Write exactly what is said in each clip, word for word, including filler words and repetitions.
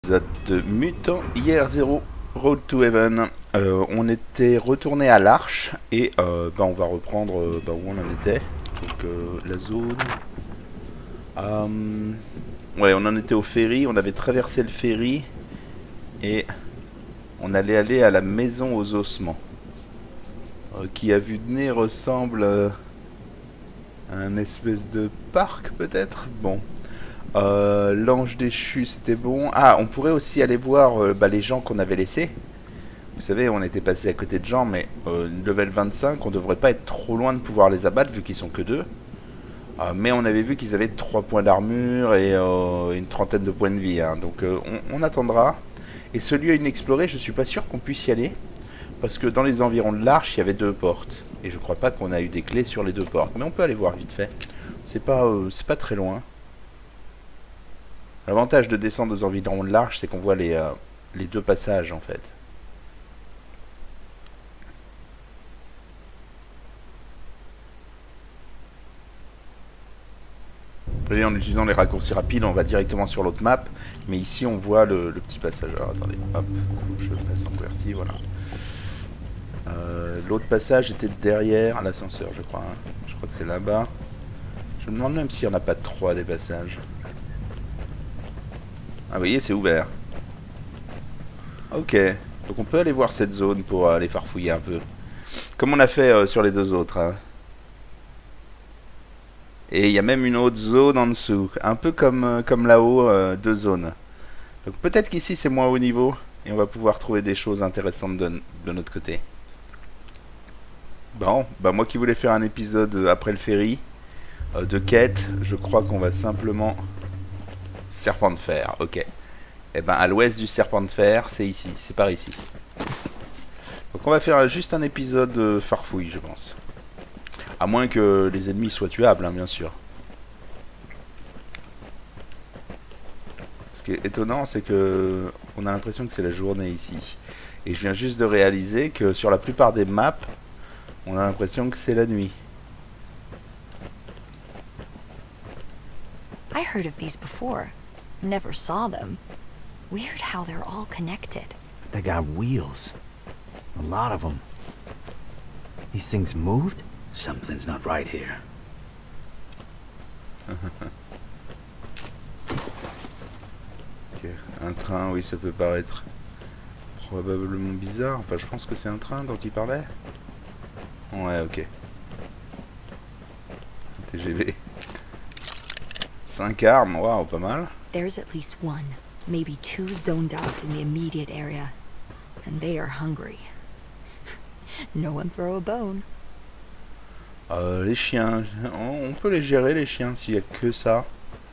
épisode de Mutant Year Zero Road to Heaven. Euh, on était retourné à l'Arche et euh, bah, on va reprendre euh, bah, où on en était. Donc euh, la zone... Euh, ouais, on en était au ferry, on avait traversé le ferry et on allait aller à la maison aux ossements. Euh, qui à vue de nez ressemble euh, à un espèce de parc peut-être. Bon. Euh, L'ange déchu c'était bon. Ah, on pourrait aussi aller voir euh, bah, les gens qu'on avait laissés. Vous savez, on était passé à côté de gens, mais euh, level vingt-cinq, on devrait pas être trop loin de pouvoir les abattre vu qu'ils sont que deux. Euh, mais on avait vu qu'ils avaient trois points d'armure et euh, une trentaine de points de vie. Hein. Donc euh, on, on attendra. Et ce lieu inexploré, je suis pas sûr qu'on puisse y aller. Parce que dans les environs de l'Arche, il y avait deux portes. Et je crois pas qu'on a eu des clés sur les deux portes. Mais on peut aller voir vite fait. C'est pas, euh, c'est pas très loin. L'avantage de descendre aux environs de l'Arche, c'est qu'on voit les, euh, les deux passages en fait. Et en utilisant les raccourcis rapides, on va directement sur l'autre map. Mais ici, on voit le, le petit passage. Alors attendez, hop, je passe en QWERTY, voilà. Euh, L'autre passage était derrière l'ascenseur, je crois. Hein. Je crois que c'est là-bas. Je me demande même s'il n'y en a pas trois des passages. Ah, vous voyez, c'est ouvert. Ok, donc on peut aller voir cette zone pour aller farfouiller un peu. Comme on a fait euh, sur les deux autres. Hein. Et il y a même une autre zone en dessous. Un peu comme, euh, comme là-haut, euh, deux zones. Donc peut-être qu'ici c'est moins haut niveau. Et on va pouvoir trouver des choses intéressantes de, de notre côté. Bon, bah moi qui voulais faire un épisode après le ferry, euh, de quête, je crois qu'on va simplement... Serpent de fer, ok. Et ben à l'ouest du serpent de fer, c'est ici, c'est par ici. Donc on va faire juste un épisode de farfouille, je pense. À moins que les ennemis soient tuables, hein, bien sûr. Ce qui est étonnant, c'est que on a l'impression que c'est la journée ici. Et je viens juste de réaliser que sur la plupart des maps, on a l'impression que c'est la nuit. I heard of these before. Never saw them. Weird how they're all connected. They got wheels. A lot of them. These things moved? Something's not right here. Ok, un train, oui, ça peut paraître probablement bizarre. Enfin, je pense que c'est un train dont il parlait. Ouais, ok. T G V. cinq armes, waouh, pas mal. There's at least one, maybe two zone dogs in the immediate area. And they are hungry. No one throw a bone. Euh, les chiens, on peut les gérer les chiens s'il n'y a que ça.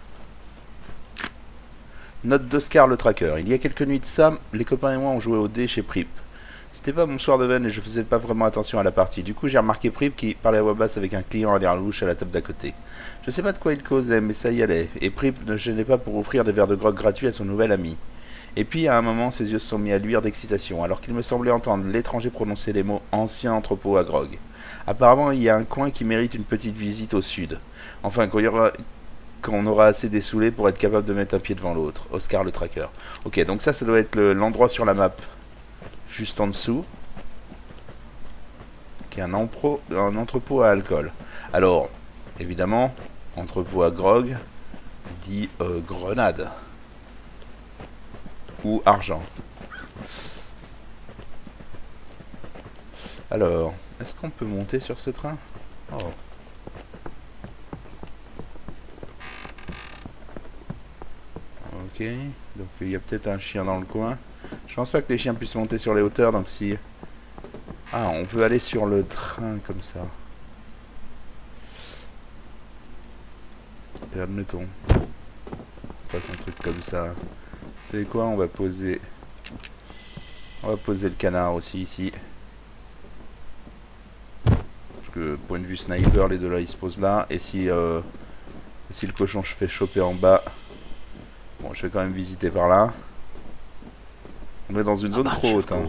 Note d'Oscar le tracker. Il y a quelques nuits de ça, les copains et moi on jouait au dé chez Prip. C'était pas mon soir de veine et je faisais pas vraiment attention à la partie. Du coup j'ai remarqué Prip qui parlait à voix basse avec un client à l'air louche à la table d'à côté. Je sais pas de quoi il causait mais ça y allait. Et Prip ne gênait pas pour offrir des verres de grog gratuits à son nouvel ami. Et puis à un moment ses yeux se sont mis à luire d'excitation alors qu'il me semblait entendre l'étranger prononcer les mots ancien entrepôt à grog. Apparemment il y a un coin qui mérite une petite visite au sud. Enfin quand il y aura... quand on aura assez dessoulé pour être capable de mettre un pied devant l'autre. Oscar le tracker. Ok, donc ça, ça doit être l'endroit le, sur la map. Juste en dessous. Qui est un, empro, un entrepôt à alcool. Alors, évidemment, entrepôt à grog dit euh, grenade. Ou argent. Alors, est-ce qu'on peut monter sur ce train? Oh. Ok, donc il y a peut-être un chien dans le coin. Je pense pas que les chiens puissent monter sur les hauteurs, donc si... Ah, on peut aller sur le train comme ça. Et admettons. On fasse un truc comme ça. Vous savez quoi, on va poser... On va poser le canard aussi ici. Parce que point de vue sniper, les deux là ils se posent là. Et si, euh, si le cochon se fait choper en bas... Bon, je vais quand même visiter par là. On est dans une zone trop haute. Hein.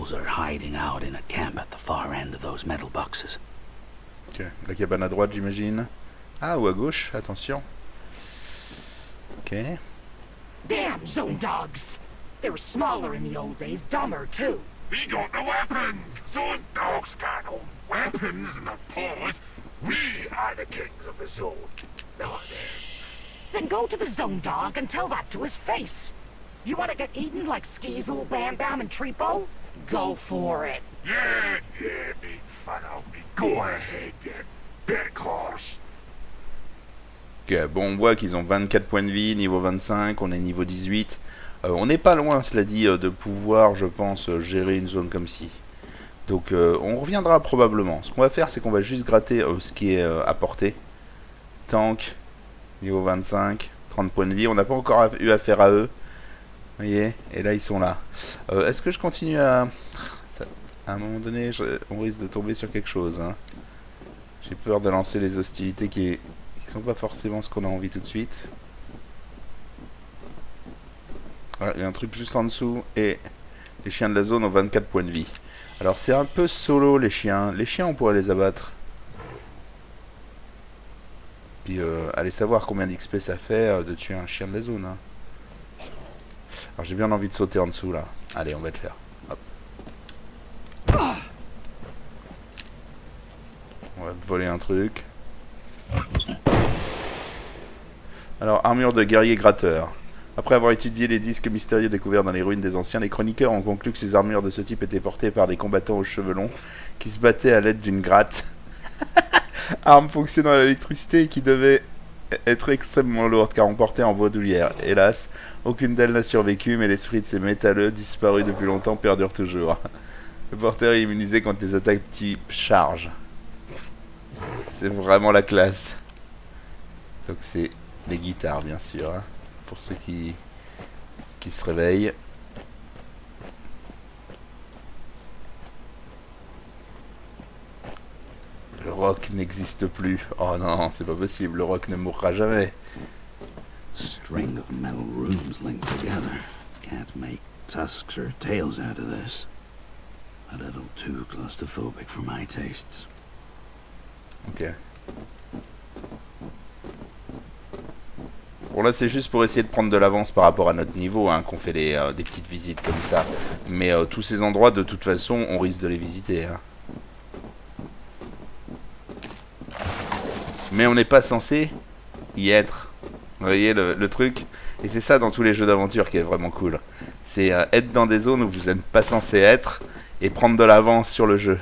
Ok, la cabane à droite, j'imagine. Ah, ou à gauche, attention. Ok. Damn zone dogs! They were smaller in the old days, dumber too. We got the weapons! Zone dogs can't hold weapons in the paws. We are the kings of the zone, not them. Then go to the zone dog and tell that to his face. You want to get eaten like Skeezel, Bam Bam, and Treepo? Go for it. Yeah, yeah, big fun of me. Go ahead, you big horse. Ok, bon, on voit qu'ils ont vingt-quatre points de vie, niveau vingt-cinq, on est niveau dix-huit. Euh, on n'est pas loin, cela dit, euh, de pouvoir, je pense, euh, gérer une zone comme ci. Donc, euh, on reviendra probablement. Ce qu'on va faire, c'est qu'on va juste gratter euh, ce qui est euh, apporté. Tank, niveau vingt-cinq, trente points de vie. On n'a pas encore eu affaire à eux. Vous voyez? Et là, ils sont là. Euh, Est-ce que je continue à... Ça... À un moment donné, je... on risque de tomber sur quelque chose. Hein. J'ai peur de lancer les hostilités qui... qui sont pas forcément ce qu'on a envie tout de suite. Ouais, il y a un truc juste en dessous. Et les chiens de la zone ont vingt-quatre points de vie. Alors c'est un peu solo les chiens. Les chiens on pourrait les abattre. Puis euh, allez savoir combien d'X P ça fait euh, de tuer un chien de la zone. Hein. Alors j'ai bien envie de sauter en dessous là. Allez on va le faire. Hop. On va voler un truc. Alors armure de guerrier gratteur. Après avoir étudié les disques mystérieux découverts dans les ruines des anciens, les chroniqueurs ont conclu que ces armures de ce type étaient portées par des combattants aux cheveux longs qui se battaient à l'aide d'une gratte. Arme fonctionnant à l'électricité et qui devait être extrêmement lourde car on portait en baudoulière. Hélas, aucune d'elles n'a survécu, mais l'esprit de ces métalleux, disparus depuis longtemps, perdure toujours. Le porteur est immunisé contre les attaques type charge. C'est vraiment la classe. Donc c'est les guitares bien sûr. Hein. Pour ceux qui, qui se réveillent. Le rock n'existe plus. Oh non, c'est pas possible, le rock ne mourra jamais. String of metal rooms linked together. Can't make tusks or tails out of this. A little too claustrophobic for my tastes. Ok. Bon là c'est juste pour essayer de prendre de l'avance par rapport à notre niveau hein, qu'on fait les, euh, des petites visites comme ça. Mais euh, tous ces endroits de toute façon on risque de les visiter. Hein. Mais on n'est pas censé y être. Vous voyez le, le truc. Et c'est ça dans tous les jeux d'aventure qui est vraiment cool. C'est euh, être dans des zones où vous n'êtes pas censé être et prendre de l'avance sur le jeu.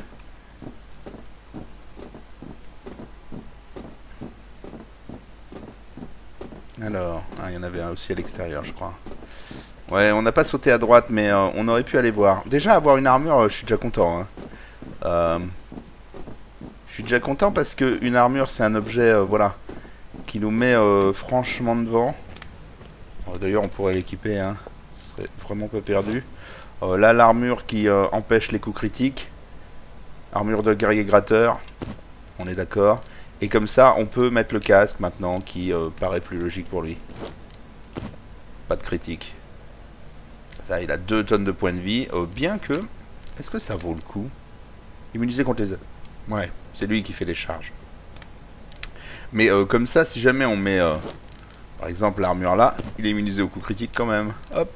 Alors, ah, il y en avait un aussi à l'extérieur, je crois. Ouais, on n'a pas sauté à droite, mais euh, on aurait pu aller voir. Déjà, avoir une armure, euh, je suis déjà content. Hein. Euh, je suis déjà content parce que une armure, c'est un objet, euh, voilà, qui nous met euh, franchement devant. Euh, D'ailleurs, on pourrait l'équiper, hein. Ce serait vraiment pas perdu. Euh, là, l'armure qui euh, empêche les coups critiques. Armure de guerrier gratteur. On est d'accord. Et comme ça, on peut mettre le casque maintenant, qui euh, paraît plus logique pour lui. Pas de critique. Ça, il a deux tonnes de points de vie. Euh, bien que... Est-ce que ça vaut le coup? Immunisé contre les... Ouais, c'est lui qui fait les charges. Mais euh, comme ça, si jamais on met... Euh, par exemple, l'armure là, il est immunisé au coup critique quand même. Hop.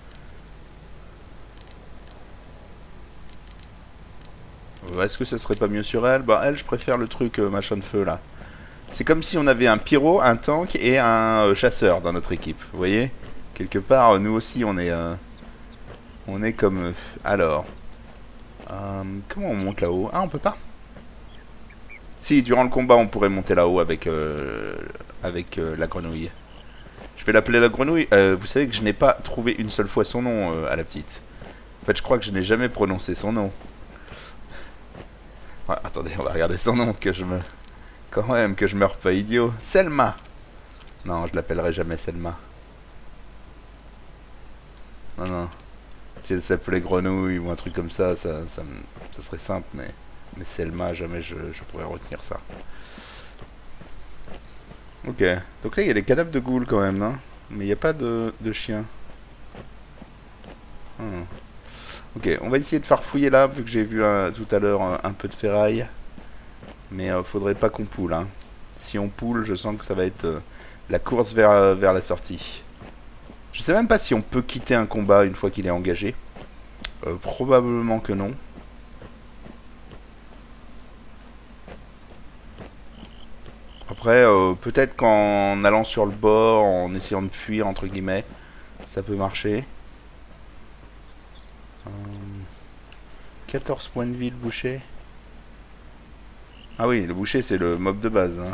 Est-ce que ça serait pas mieux sur elle? Bah elle, je préfère le truc euh, machin de feu là. C'est comme si on avait un pyro, un tank et un euh, chasseur dans notre équipe. Vous voyez? Quelque part, euh, nous aussi, on est... Euh, on est comme... Euh, alors... Euh, comment on monte là-haut? Ah, on peut pas? Si, durant le combat, on pourrait monter là-haut avec, euh, avec euh, la grenouille. Je vais l'appeler la grenouille. Euh, vous savez que je n'ai pas trouvé une seule fois son nom euh, à la petite. En fait, je crois que je n'ai jamais prononcé son nom. Ouais, attendez, on va regarder son nom, que je me... Quand même, que je meurs pas idiot. Selma. Non, je l'appellerai jamais Selma. Non, non. Si elle s'appelait Grenouille ou un truc comme ça, ça, ça, ça serait simple, mais... Mais Selma, jamais je, je pourrais retenir ça. Ok. Donc là, il y a des cadavres de ghouls quand même, non? Mais il n'y a pas de, de chien. Hmm. Ok, on va essayer de farfouiller là, vu que j'ai vu un, tout à l'heure un, un peu de ferraille. Mais euh, faudrait pas qu'on poule. Hein. Si on poule, je sens que ça va être euh, la course vers, euh, vers la sortie. Je sais même pas si on peut quitter un combat une fois qu'il est engagé. Euh, probablement que non. Après, euh, peut-être qu'en allant sur le bord, en essayant de fuir, entre guillemets, ça peut marcher. Euh, quatorze points de vie, le boucher. Ah oui, le boucher, c'est le mob de base. Hein.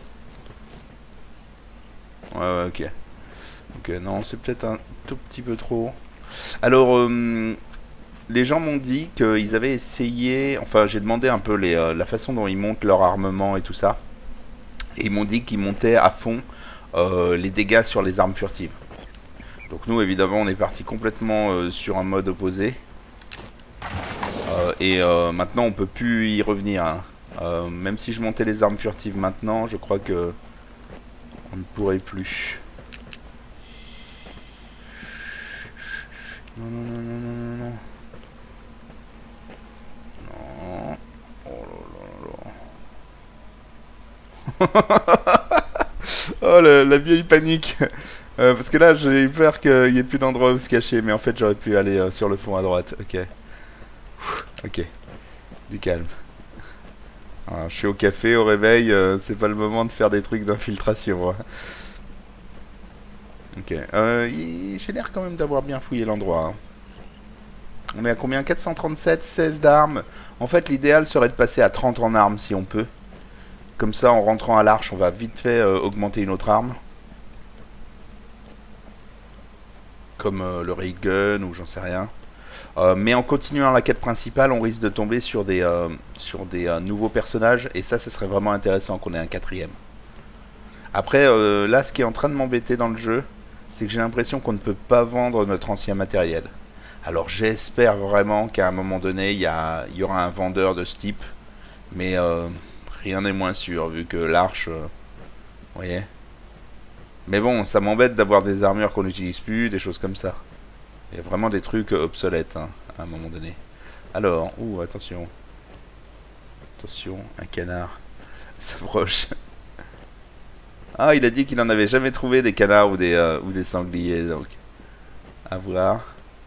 Ouais, ouais, ok. Ok, non, c'est peut-être un tout petit peu trop. Alors, euh, les gens m'ont dit qu'ils avaient essayé... Enfin, j'ai demandé un peu les, euh, la façon dont ils montent leur armement et tout ça. Et ils m'ont dit qu'ils montaient à fond euh, les dégâts sur les armes furtives. Donc nous, évidemment, on est parti complètement euh, sur un mode opposé. Euh, et euh, maintenant, on peut plus y revenir. Hein. Euh, même si je montais les armes furtives maintenant, je crois que on ne pourrait plus. Non, non, non, non, non, non. Non. Oh là là là. Oh, la, la vieille panique. Euh, parce que là, j'ai eu peur qu'il n'y ait plus d'endroit où se cacher. Mais en fait, j'aurais pu aller euh, sur le fond à droite. Ok. Ok. Du calme. Alors, je suis au café, au réveil. Euh, c'est pas le moment de faire des trucs d'infiltration. Hein. Ok. Euh, j'ai l'air quand même d'avoir bien fouillé l'endroit. Hein. On est à combien? Quatre cent trente-sept, seize d'armes. En fait, l'idéal serait de passer à trente en armes si on peut. Comme ça, en rentrant à l'arche, on va vite fait euh, augmenter une autre arme. Comme euh, le ray gun ou j'en sais rien. Euh, mais en continuant la quête principale, on risque de tomber sur des, euh, sur des euh, nouveaux personnages. Et ça, ce serait vraiment intéressant qu'on ait un quatrième. Après, euh, là, ce qui est en train de m'embêter dans le jeu, c'est que j'ai l'impression qu'on ne peut pas vendre notre ancien matériel. Alors j'espère vraiment qu'à un moment donné, il y, y aura un vendeur de ce type. Mais euh, rien n'est moins sûr, vu que l'arche... Euh, vous voyez. Mais bon, ça m'embête d'avoir des armures qu'on n'utilise plus, des choses comme ça. Il y a vraiment des trucs obsolètes, hein, à un moment donné. Alors, ouh, attention. Attention, un canard. Ça s'approche. Ah, il a dit qu'il n'en avait jamais trouvé des canards ou des, euh, ou des sangliers, donc. À voir.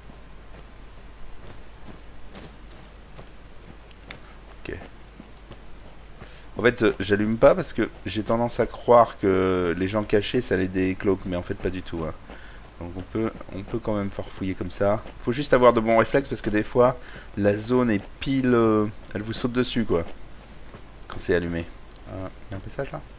Ok. En fait, euh, j'allume pas parce que j'ai tendance à croire que les gens cachés, ça les décloque, mais en fait pas du tout. Hein. Donc on peut, on peut quand même farfouiller comme ça. Faut juste avoir de bons réflexes parce que des fois, la zone est pile... Euh, elle vous saute dessus, quoi. Quand c'est allumé. Il euh, y a un passage, là?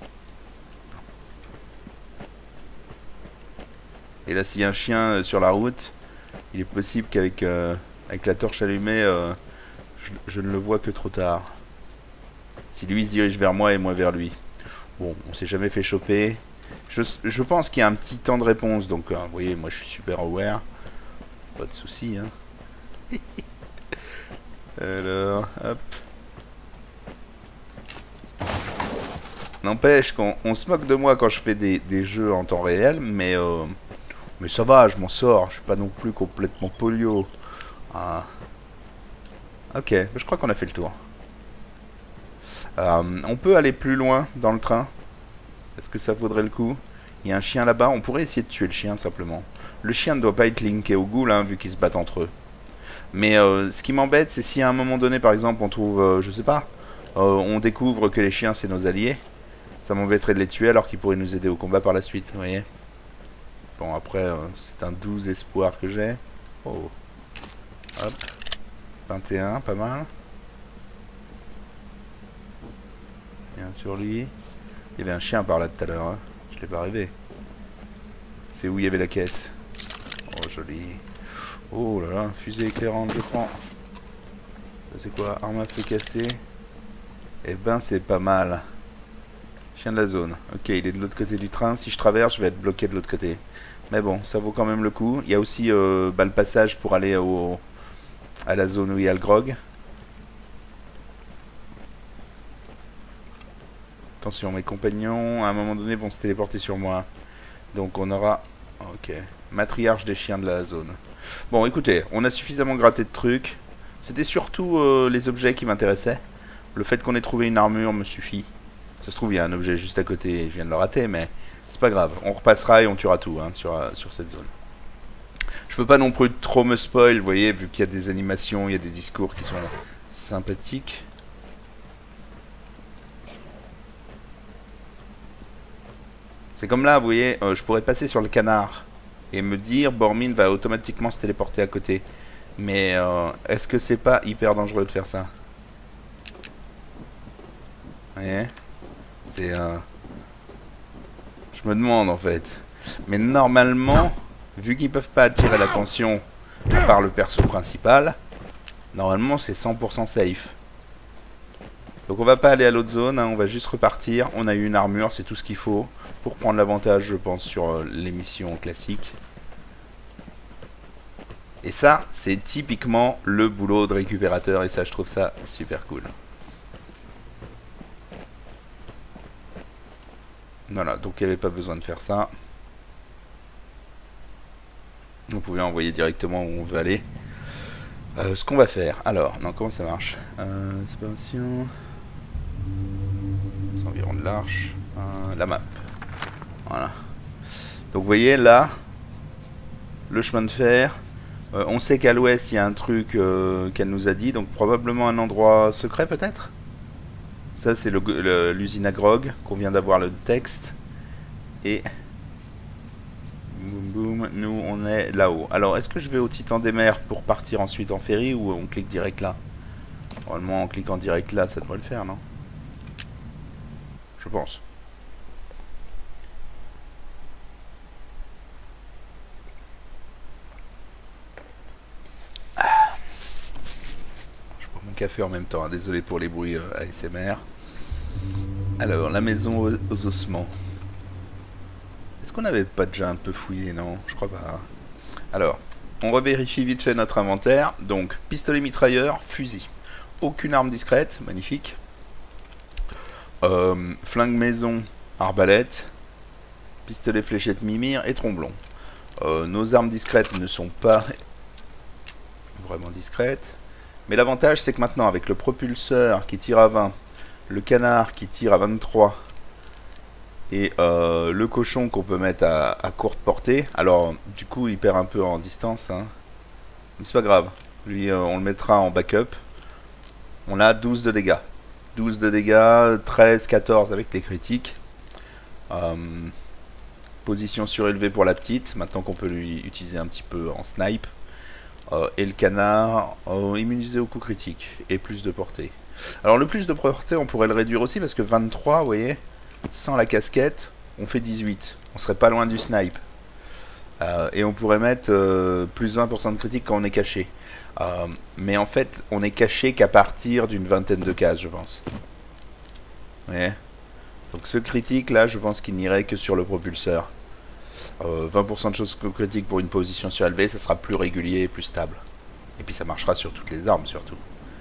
Et là, s'il y a un chien sur la route, il est possible qu'avec euh, avec la torche allumée, euh, je, je ne le vois que trop tard. Si lui se dirige vers moi et moi vers lui. Bon, on s'est jamais fait choper. Je, je pense qu'il y a un petit temps de réponse, donc euh, vous voyez, moi je suis super aware. Pas de soucis, hein. Alors, hop. N'empêche qu'on on se moque de moi quand je fais des, des jeux en temps réel, mais... Euh, Mais ça va, je m'en sors, je suis pas non plus complètement polio. Ah. Ok, je crois qu'on a fait le tour. Euh, on peut aller plus loin dans le train. Est-ce que ça vaudrait le coup? Il y a un chien là-bas, on pourrait essayer de tuer le chien simplement. Le chien ne doit pas être linké au ghoul, hein, vu qu'ils se battent entre eux. Mais euh, ce qui m'embête, c'est si à un moment donné, par exemple, on trouve, euh, je sais pas, euh, on découvre que les chiens c'est nos alliés. Ça m'embêterait de les tuer alors qu'ils pourraient nous aider au combat par la suite, vous voyez. Bon, après, euh, c'est un doux espoir que j'ai. Oh. Hop. vingt et un, pas mal. Bien sur lui. Il y avait un chien par là tout à l'heure. Hein. Je l'ai pas rêvé. C'est où il y avait la caisse. Oh, joli. Oh là là, fusée éclairante, je prends. C'est quoi? Arme à feu cassée. Eh ben, c'est pas mal. Chien de la zone. Ok, il est de l'autre côté du train. Si je traverse, je vais être bloqué de l'autre côté. Mais bon, ça vaut quand même le coup. Il y a aussi euh, bah, le passage pour aller au, à la zone où il y a le grog. Attention, mes compagnons, à un moment donné, vont se téléporter sur moi. Donc on aura... Ok. Matriarche des chiens de la zone. Bon, écoutez, on a suffisamment gratté de trucs. C'était surtout euh, les objets qui m'intéressaient. Le fait qu'on ait trouvé une armure me suffit. Ça se trouve, il y a un objet juste à côté, je viens de le rater, mais c'est pas grave. On repassera et on tuera tout hein, sur, sur cette zone. Je veux pas non plus trop me spoil, vous voyez, vu qu'il y a des animations, il y a des discours qui sont sympathiques. C'est comme là, vous voyez, euh, je pourrais passer sur le canard et me dire Bormin va automatiquement se téléporter à côté. Mais euh, est-ce que c'est pas hyper dangereux de faire ça? Vous voyez? C'est... Euh... Je me demande en fait. Mais normalement, vu qu'ils peuvent pas attirer l'attention par le perso principal, normalement c'est cent pour cent safe. Donc on va pas aller à l'autre zone, hein, on va juste repartir. On a eu une armure, c'est tout ce qu'il faut pour prendre l'avantage, je pense, sur euh, les missions classiques. Et ça, c'est typiquement le boulot de récupérateur, et ça, je trouve ça super cool. Voilà, donc il n'y avait pas besoin de faire ça. Vous pouvez envoyer directement où on veut aller. Euh, ce qu'on va faire, alors, non, comment ça marche? euh, Séparation... C'est environ de l'arche. Euh, la map. Voilà. Donc vous voyez là, le chemin de fer. Euh, on sait qu'à l'ouest il y a un truc euh, qu'elle nous a dit, donc probablement un endroit secret peut-être. Ça c'est l'usine à grog qu'on vient d'avoir le texte. Et boum boum, nous on est là-haut. Alors est-ce que je vais au Titan des mers pour partir ensuite en ferry ou on clique direct là? Normalement en cliquant direct là ça devrait le faire, non? Je pense. Ah. Je bois mon café en même temps, hein. Désolé pour les bruits euh, A S M R. Alors, la maison aux, aux ossements. Est-ce qu'on n'avait pas déjà un peu fouillé? Non, je crois pas. Alors, on revérifie vite fait notre inventaire. Donc, pistolet mitrailleur, fusil. Aucune arme discrète, magnifique. Euh, flingue maison, arbalète, pistolet fléchette mimir et tromblon. Euh, nos armes discrètes ne sont pas vraiment discrètes. Mais l'avantage c'est que maintenant avec le propulseur qui tire à vingt, le canard qui tire à vingt-trois et euh, le cochon qu'on peut mettre à, à courte portée. Alors du coup il perd un peu en distance, hein. Mais c'est pas grave. Lui euh, on le mettra en backup. On a douze de dégâts. douze de dégâts, treize, quatorze avec les critiques. Euh, position surélevée pour la petite, maintenant qu'on peut lui utiliser un petit peu en snipe. Euh, et le canard, euh, immunisé au coup critique et plus de portée. Alors le plus de portée, on pourrait le réduire aussi parce que vingt-trois, vous voyez, sans la casquette, on fait dix-huit. On serait pas loin du snipe. Euh, et on pourrait mettre euh, plus vingt pour cent de critique quand on est caché. Euh, mais en fait, on est caché qu'à partir d'une vingtaine de cases, je pense. Vous voyez? Donc ce critique là, je pense qu'il n'irait que sur le propulseur. Euh, vingt pour cent de choses critiques pour une position surélevée, ça sera plus régulier et plus stable. Et puis ça marchera sur toutes les armes surtout.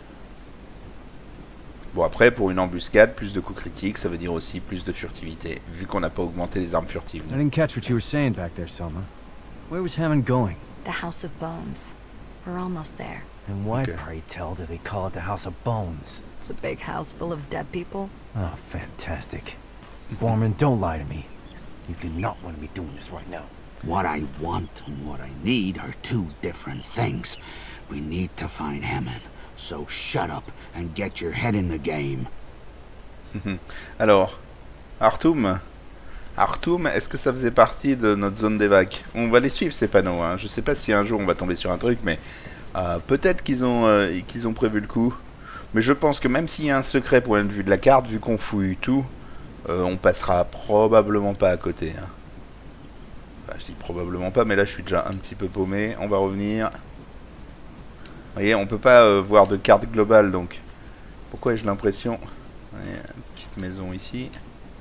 Bon après, pour une embuscade, plus de coups critiques, ça veut dire aussi plus de furtivité, vu qu'on n'a pas augmenté les armes furtives. I didn't catch what you were saying back there, Selma. Where was Hammond going? The House of Bones. We're almost there. And why, Okay. pray tell, do they call it the House of Bones? It's a big house full of dead people. Oh, fantastic. Borman, don't lie to me. You do not want to be doing this right now. What I want and what I need are two different things. We need to find Hammond. So shut up and get your head in the game. Alors, Artum Artum, est-ce que ça faisait partie de notre zone d'évac? On va les suivre ces panneaux, hein. Je sais pas si un jour on va tomber sur un truc, mais euh, peut-être qu'ils ont, euh, qu'ils ont prévu le coup. Mais je pense que même s'il y a un secret point de vue de la carte, vu qu'on fouille tout, euh, on passera probablement pas à côté, hein. Enfin, je dis probablement pas, mais là je suis déjà un petit peu paumé. On va revenir. Vous voyez, on peut pas euh, voir de carte globale, donc pourquoi ai-je l'impression... Une petite maison ici.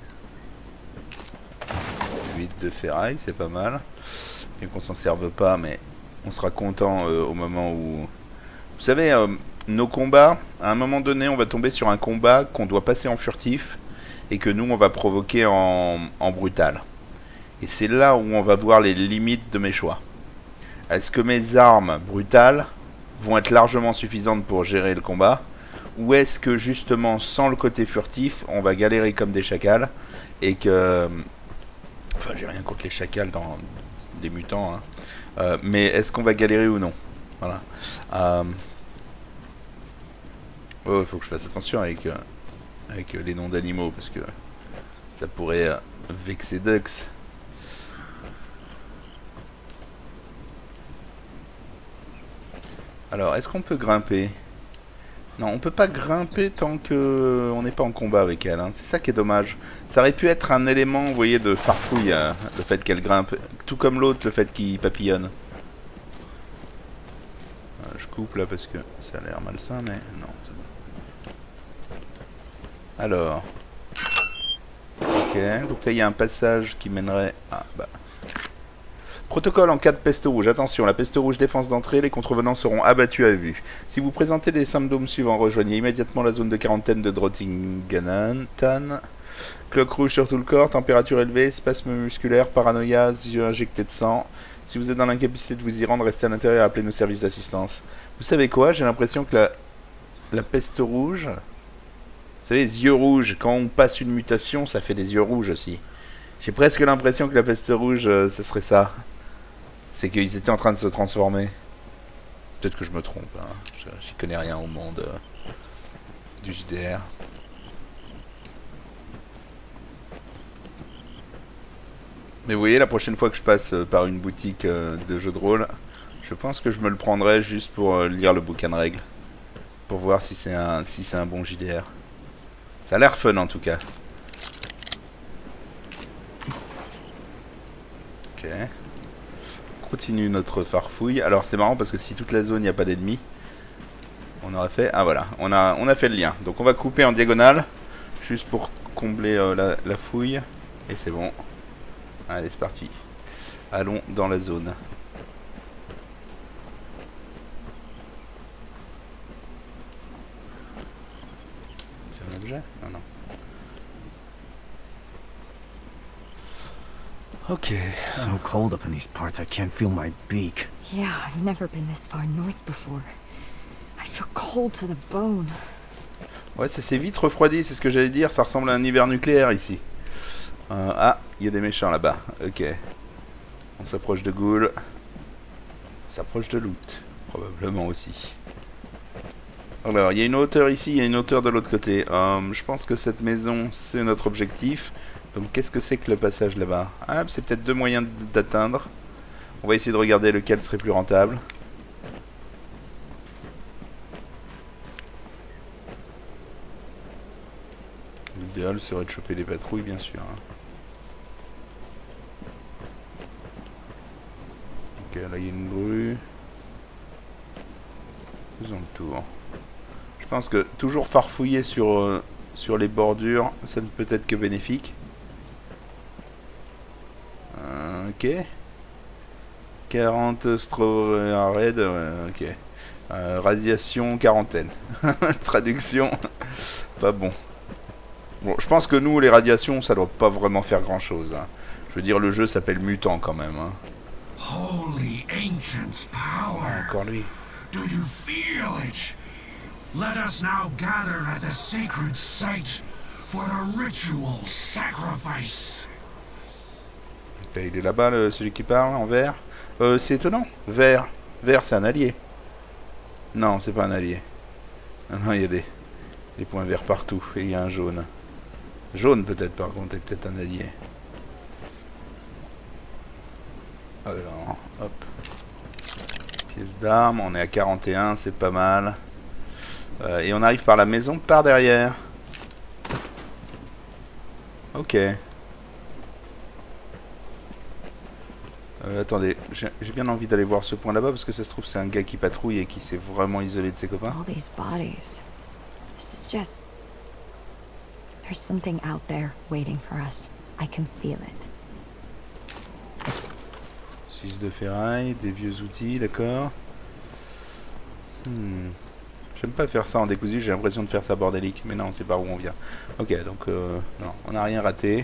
huit de ferraille, c'est pas mal. Et qu'on s'en serve pas, mais on sera content euh, au moment où... Vous savez, euh, nos combats, à un moment donné, on va tomber sur un combat qu'on doit passer en furtif et que nous, on va provoquer en, en brutal. Et c'est là où on va voir les limites de mes choix. Est-ce que mes armes brutales vont être largement suffisantes pour gérer le combat? Ou est-ce que justement, sans le côté furtif, on va galérer comme des chacals et que... Enfin, j'ai rien contre les chacals dans des mutants, hein. Euh, mais est-ce qu'on va galérer ou non? Voilà. Euh... Oh, il faut que je fasse attention avec, euh, avec euh, les noms d'animaux, parce que ça pourrait euh, vexer Dux. Alors, est-ce qu'on peut grimper? Non, on peut pas grimper tant que on n'est pas en combat avec elle. Hein. C'est ça qui est dommage. Ça aurait pu être un élément, vous voyez, de farfouille, euh, le fait qu'elle grimpe. Tout comme l'autre, le fait qu'il papillonne. Euh, je coupe là parce que ça a l'air malsain, mais non. C'est bon. Alors. Ok, donc là il y a un passage qui mènerait... Ah, bah... Protocole en cas de peste rouge. Attention, la peste rouge défense d'entrée, les contrevenants seront abattus à vue. Si vous présentez les symptômes suivants, rejoignez immédiatement la zone de quarantaine de Drottninghatan. Cloque rouge sur tout le corps, température élevée, spasme musculaire, paranoïa, yeux injectés de sang. Si vous êtes dans l'incapacité de vous y rendre, restez à l'intérieur et appelez nos services d'assistance. Vous savez quoi? J'ai l'impression que la, la peste rouge... Vous savez, les yeux rouges, quand on passe une mutation, ça fait des yeux rouges aussi. J'ai presque l'impression que la peste rouge, euh, ce serait ça. C'est qu'ils étaient en train de se transformer. Peut-être que je me trompe, hein. J'y connais rien au monde euh, du J D R. Mais vous voyez, la prochaine fois que je passe euh, par une boutique euh, de jeux de rôle, je pense que je me le prendrai juste pour euh, lire le bouquin de règles. Pour voir si c'est un, si c'est un bon J D R. Ça a l'air fun en tout cas. Ok. Continue notre farfouille. Alors c'est marrant parce que si toute la zone il n'y a pas d'ennemis, on aurait fait... Ah voilà, on a, on a fait le lien. Donc on va couper en diagonale, juste pour combler euh, la, la fouille. Et c'est bon. Allez, c'est parti. Allons dans la zone. C'est un objet? Non, non. Ok. So cold up in these parts, I can't feel my beak. Yeah, I've never been this far north before. I feel cold to the bone. Ouais, ça s'est vite refroidi, c'est ce que j'allais dire. Ça ressemble à un hiver nucléaire ici. Euh, ah, il y a des méchants là-bas. Ok. On s'approche de ghouls. On s'approche de loot. Probablement aussi. Alors, il y a une hauteur ici, il y a une hauteur de l'autre côté. Euh, je pense que cette maison, c'est notre objectif. Donc qu'est-ce que c'est que le passage là-bas? Ah, c'est peut-être deux moyens d'atteindre. On va essayer de regarder lequel serait plus rentable. L'idéal serait de choper des patrouilles, bien sûr. Hein. Ok, là il y a une grue. Faisons le tour. Je pense que toujours farfouiller sur, euh, sur les bordures, ça ne peut être que bénéfique. Ok. quarante stro red, ouais, ok. Euh, radiation quarantaine. Traduction, pas bon. Bon, je pense que nous, les radiations, ça doit pas vraiment faire grand chose. Hein. Je veux dire, le jeu s'appelle Mutant quand même. Hein. Holy Ancient's power. Ah, encore lui. Do you feel it? Let us now gather at the sacred site for the ritual sacrifice. Là, il est là-bas, le, celui qui parle, en vert. Euh, c'est étonnant. Vert. Vert, c'est un allié. Non, c'est pas un allié. Non, non, il y a des, des points verts partout. Et il y a un jaune. Jaune, peut-être, par contre, est peut-être un allié. Alors, hop. Pièce d'armes. On est à quarante et un, c'est pas mal. Euh, et on arrive par la maison par derrière. Ok. Euh, attendez, j'ai bien envie d'aller voir ce point là-bas parce que ça se trouve c'est un gars qui patrouille et qui s'est vraiment isolé de ses copains. All these bodies. This is just... There's something out there waiting for us. I can feel it. six de ferraille, des vieux outils, d'accord. Hmm. J'aime pas faire ça en décousu, j'ai l'impression de faire ça bordélique. Mais non, c'est par où on vient. Ok, donc euh, non, on n'a rien raté.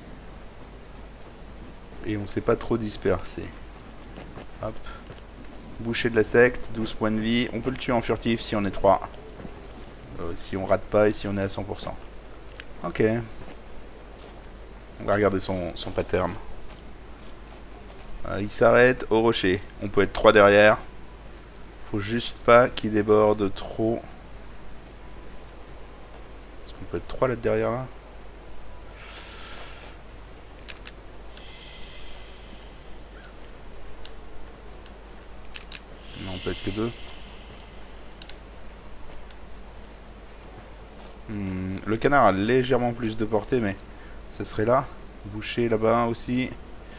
Et on s'est pas trop dispersé. Hop. Boucher de la secte, douze points de vie. On peut le tuer en furtif si on est trois. Euh, si on rate pas et si on est à cent pour cent. Ok. On va regarder son, son pattern. Euh, il s'arrête au rocher. On peut être trois derrière. Faut juste pas qu'il déborde trop. Est-ce qu'on peut être trois là derrière là? Non, on peut être que deux. Hmm, le canard a légèrement plus de portée, mais ça serait là. Boucher là-bas aussi.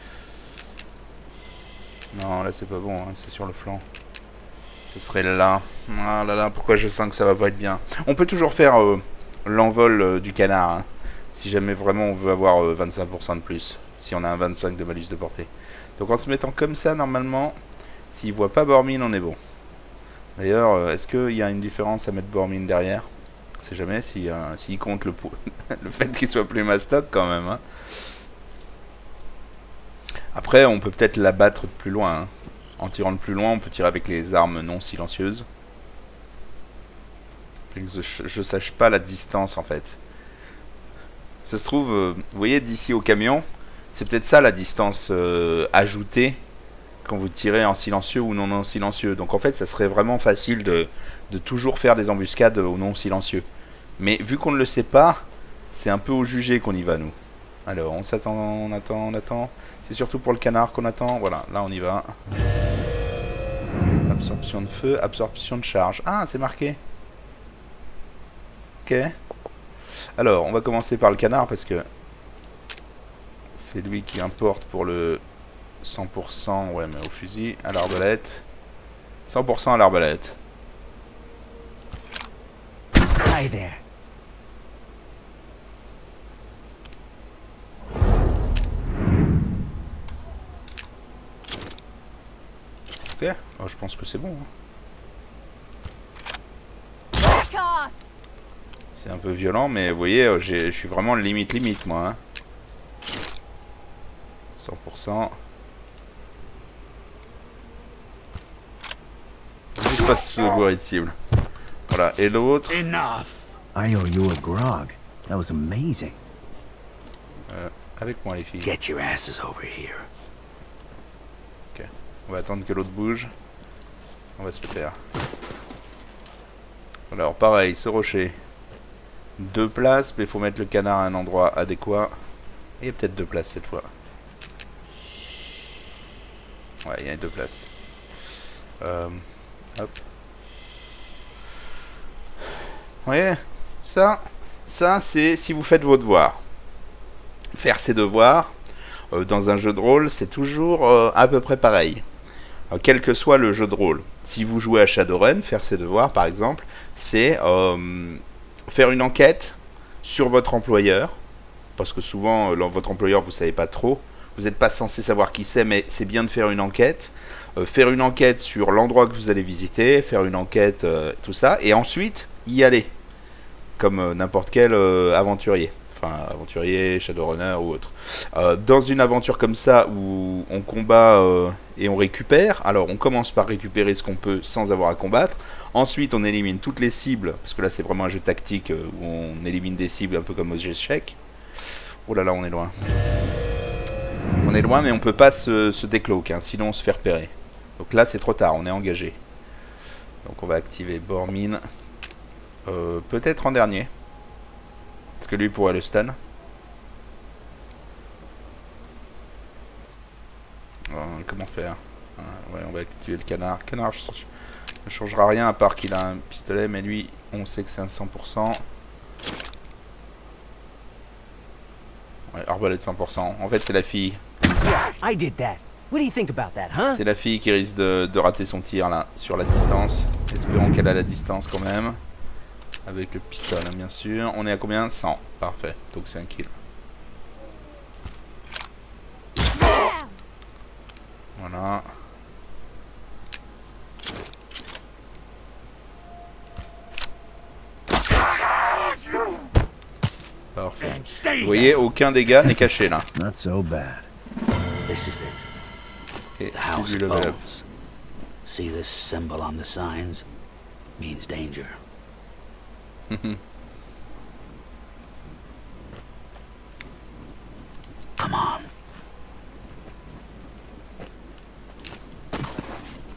Non, là c'est pas bon, hein, c'est sur le flanc. Ce serait là. Ah là là, pourquoi je sens que ça va pas être bien. On peut toujours faire euh, l'envol euh, du canard, hein, si jamais vraiment on veut avoir euh, vingt-cinq pour cent de plus. Si on a un vingt-cinq de malus de portée. Donc en se mettant comme ça, normalement, s'il voit pas Bormin, on est bon. D'ailleurs, euh, est-ce qu'il y a une différence à mettre Bormin derrière? On sait jamais s'il euh, si compte le, le fait qu'il soit plus mastoc quand même. Hein. Après, on peut peut-être l'abattre de plus loin. Hein. En tirant de plus loin, on peut tirer avec les armes non silencieuses. Que je, je sache pas la distance en fait. Ça se trouve, euh, vous voyez d'ici au camion, c'est peut-être ça la distance euh, ajoutée quand vous tirez en silencieux ou non non silencieux. Donc en fait, ça serait vraiment facile de, de toujours faire des embuscades au non silencieux. Mais vu qu'on ne le sait pas, c'est un peu au jugé qu'on y va nous. Alors, on s'attend, on attend, on attend. C'est surtout pour le canard qu'on attend. Voilà, là on y va. Absorption de feu, absorption de charge. Ah, c'est marqué. Ok. Alors, on va commencer par le canard parce que c'est lui qui importe pour le cent pour cent. Ouais, mais au fusil, à l'arbalète. cent pour cent à l'arbalète. Hi there. Ok, oh, je pense que c'est bon. Back off! C'est un peu violent, mais vous voyez, je suis vraiment limite limite moi. Hein. cent pour cent. Juste pas se bourrer de cible. Voilà, et l'autre. Enough. I owe you a grog. That was amazing. Euh, avec moi les filles. Get your asses over here. On va attendre que l'autre bouge. On va se le faire. Alors pareil, ce rocher. Deux places, mais il faut mettre le canard à un endroit adéquat. Et il y a peut-être deux places cette fois. Ouais, il y a deux places. Euh, hop. Vous voyez, ça, ça c'est si vous faites vos devoirs. Faire ses devoirs euh, dans un jeu de rôle, c'est toujours euh, à peu près pareil. Euh, quel que soit le jeu de rôle. Si vous jouez à Shadowrun, faire ses devoirs par exemple, c'est euh, faire une enquête sur votre employeur. Parce que souvent, euh, votre employeur, vous ne savez pas trop. Vous n'êtes pas censé savoir qui c'est, mais c'est bien de faire une enquête. Euh, faire une enquête sur l'endroit que vous allez visiter, faire une enquête, euh, tout ça, et ensuite y aller. Comme euh, n'importe quel euh, aventurier. Enfin, aventurier, Shadowrunner ou autre. Euh, dans une aventure comme ça où on combat euh, et on récupère, alors on commence par récupérer ce qu'on peut sans avoir à combattre. Ensuite, on élimine toutes les cibles, parce que là c'est vraiment un jeu tactique euh, où on élimine des cibles un peu comme aux échecs. Oh là là, on est loin. On est loin, mais on peut pas se, se décloak, hein, sinon on se fait repérer. Donc là, c'est trop tard, on est engagé. Donc on va activer Bormin. Euh, Peut-être en dernier. Parce que lui pourrait le stun. Euh, comment faire? euh, Ouais, on va activer le canard. Canard ne changera rien à part qu'il a un pistolet, mais lui, on sait que c'est un cent pour cent. Ouais, arbalète cent pour cent. En fait, c'est la fille. I did that. What do you think about that, huh? C'est la fille qui risque de, de rater son tir là, sur la distance. Espérons qu'elle a la distance quand même. Avec le pistolet, bien sûr. On est à combien? Cent. Parfait. Donc c'est un kill. Voilà. Parfait. Vous voyez, aucun dégât n'est caché là. Not so bad. This is it. Et The c'est house du of level up. bones. See this symbol on the signs? Means danger. Come on.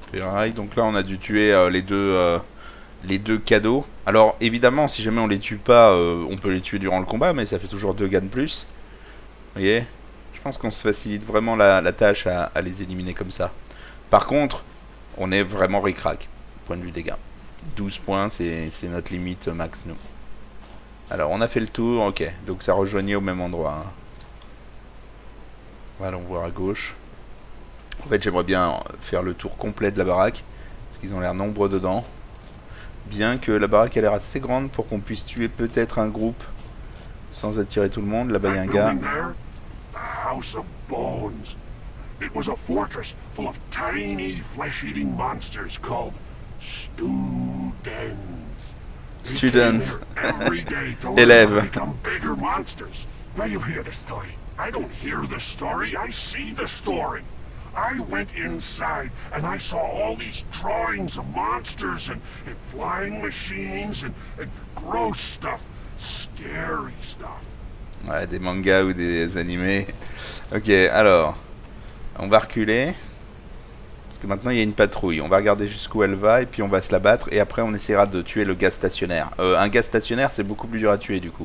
Ferraille. Donc là, on a dû tuer euh, les deux euh, les deux cadeaux. Alors évidemment, si jamais on les tue pas, euh, on peut les tuer durant le combat, mais ça fait toujours deux gars de plus. Vous voyez? Je pense qu'on se facilite vraiment la, la tâche à, à les éliminer comme ça. Par contre, on est vraiment ric-rac, point de vue dégâts. douze points, c'est notre limite max, nous. Alors, on a fait le tour, ok. Donc ça rejoignait au même endroit. Hein. Allons voir à gauche. En fait, j'aimerais bien faire le tour complet de la baraque, parce qu'ils ont l'air nombreux dedans. Bien que la baraque a l'air assez grande pour qu'on puisse tuer peut-être un groupe sans attirer tout le monde. Là-bas, il y a un gars. House of Bones. It was a fortress full of tiny flesh-eating monsters called students. Students. Every day to Élèves. learn to become bigger monsters. Now you hear the story. I don't hear the story, I see the story. I went inside and I saw all these drawings of monsters and, and flying machines and, and gross stuff. Scary stuff. Ouais, des mangas ou des animés. Ok, alors, on va reculer. Parce que maintenant il y a une patrouille. On va regarder jusqu'où elle va et puis on va se la battre. Et après on essaiera de tuer le gaz stationnaire. Euh, un gaz stationnaire c'est beaucoup plus dur à tuer du coup.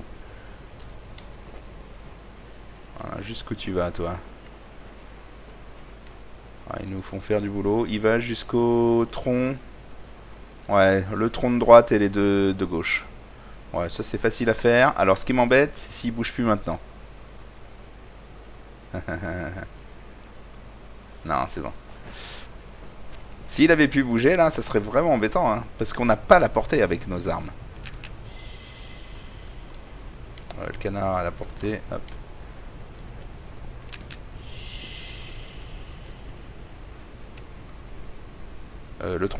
Voilà, jusqu'où tu vas toi? Ah, ils nous font faire du boulot. Il va jusqu'au tronc. Ouais, le tronc de droite et les deux de gauche. Ouais, ça c'est facile à faire. Alors ce qui m'embête, c'est s'il bouge plus maintenant. Non, c'est bon. S'il avait pu bouger là, ça serait vraiment embêtant, hein, parce qu'on n'a pas la portée avec nos armes. Ouais, le canard à la portée, hop. Euh, le tronc.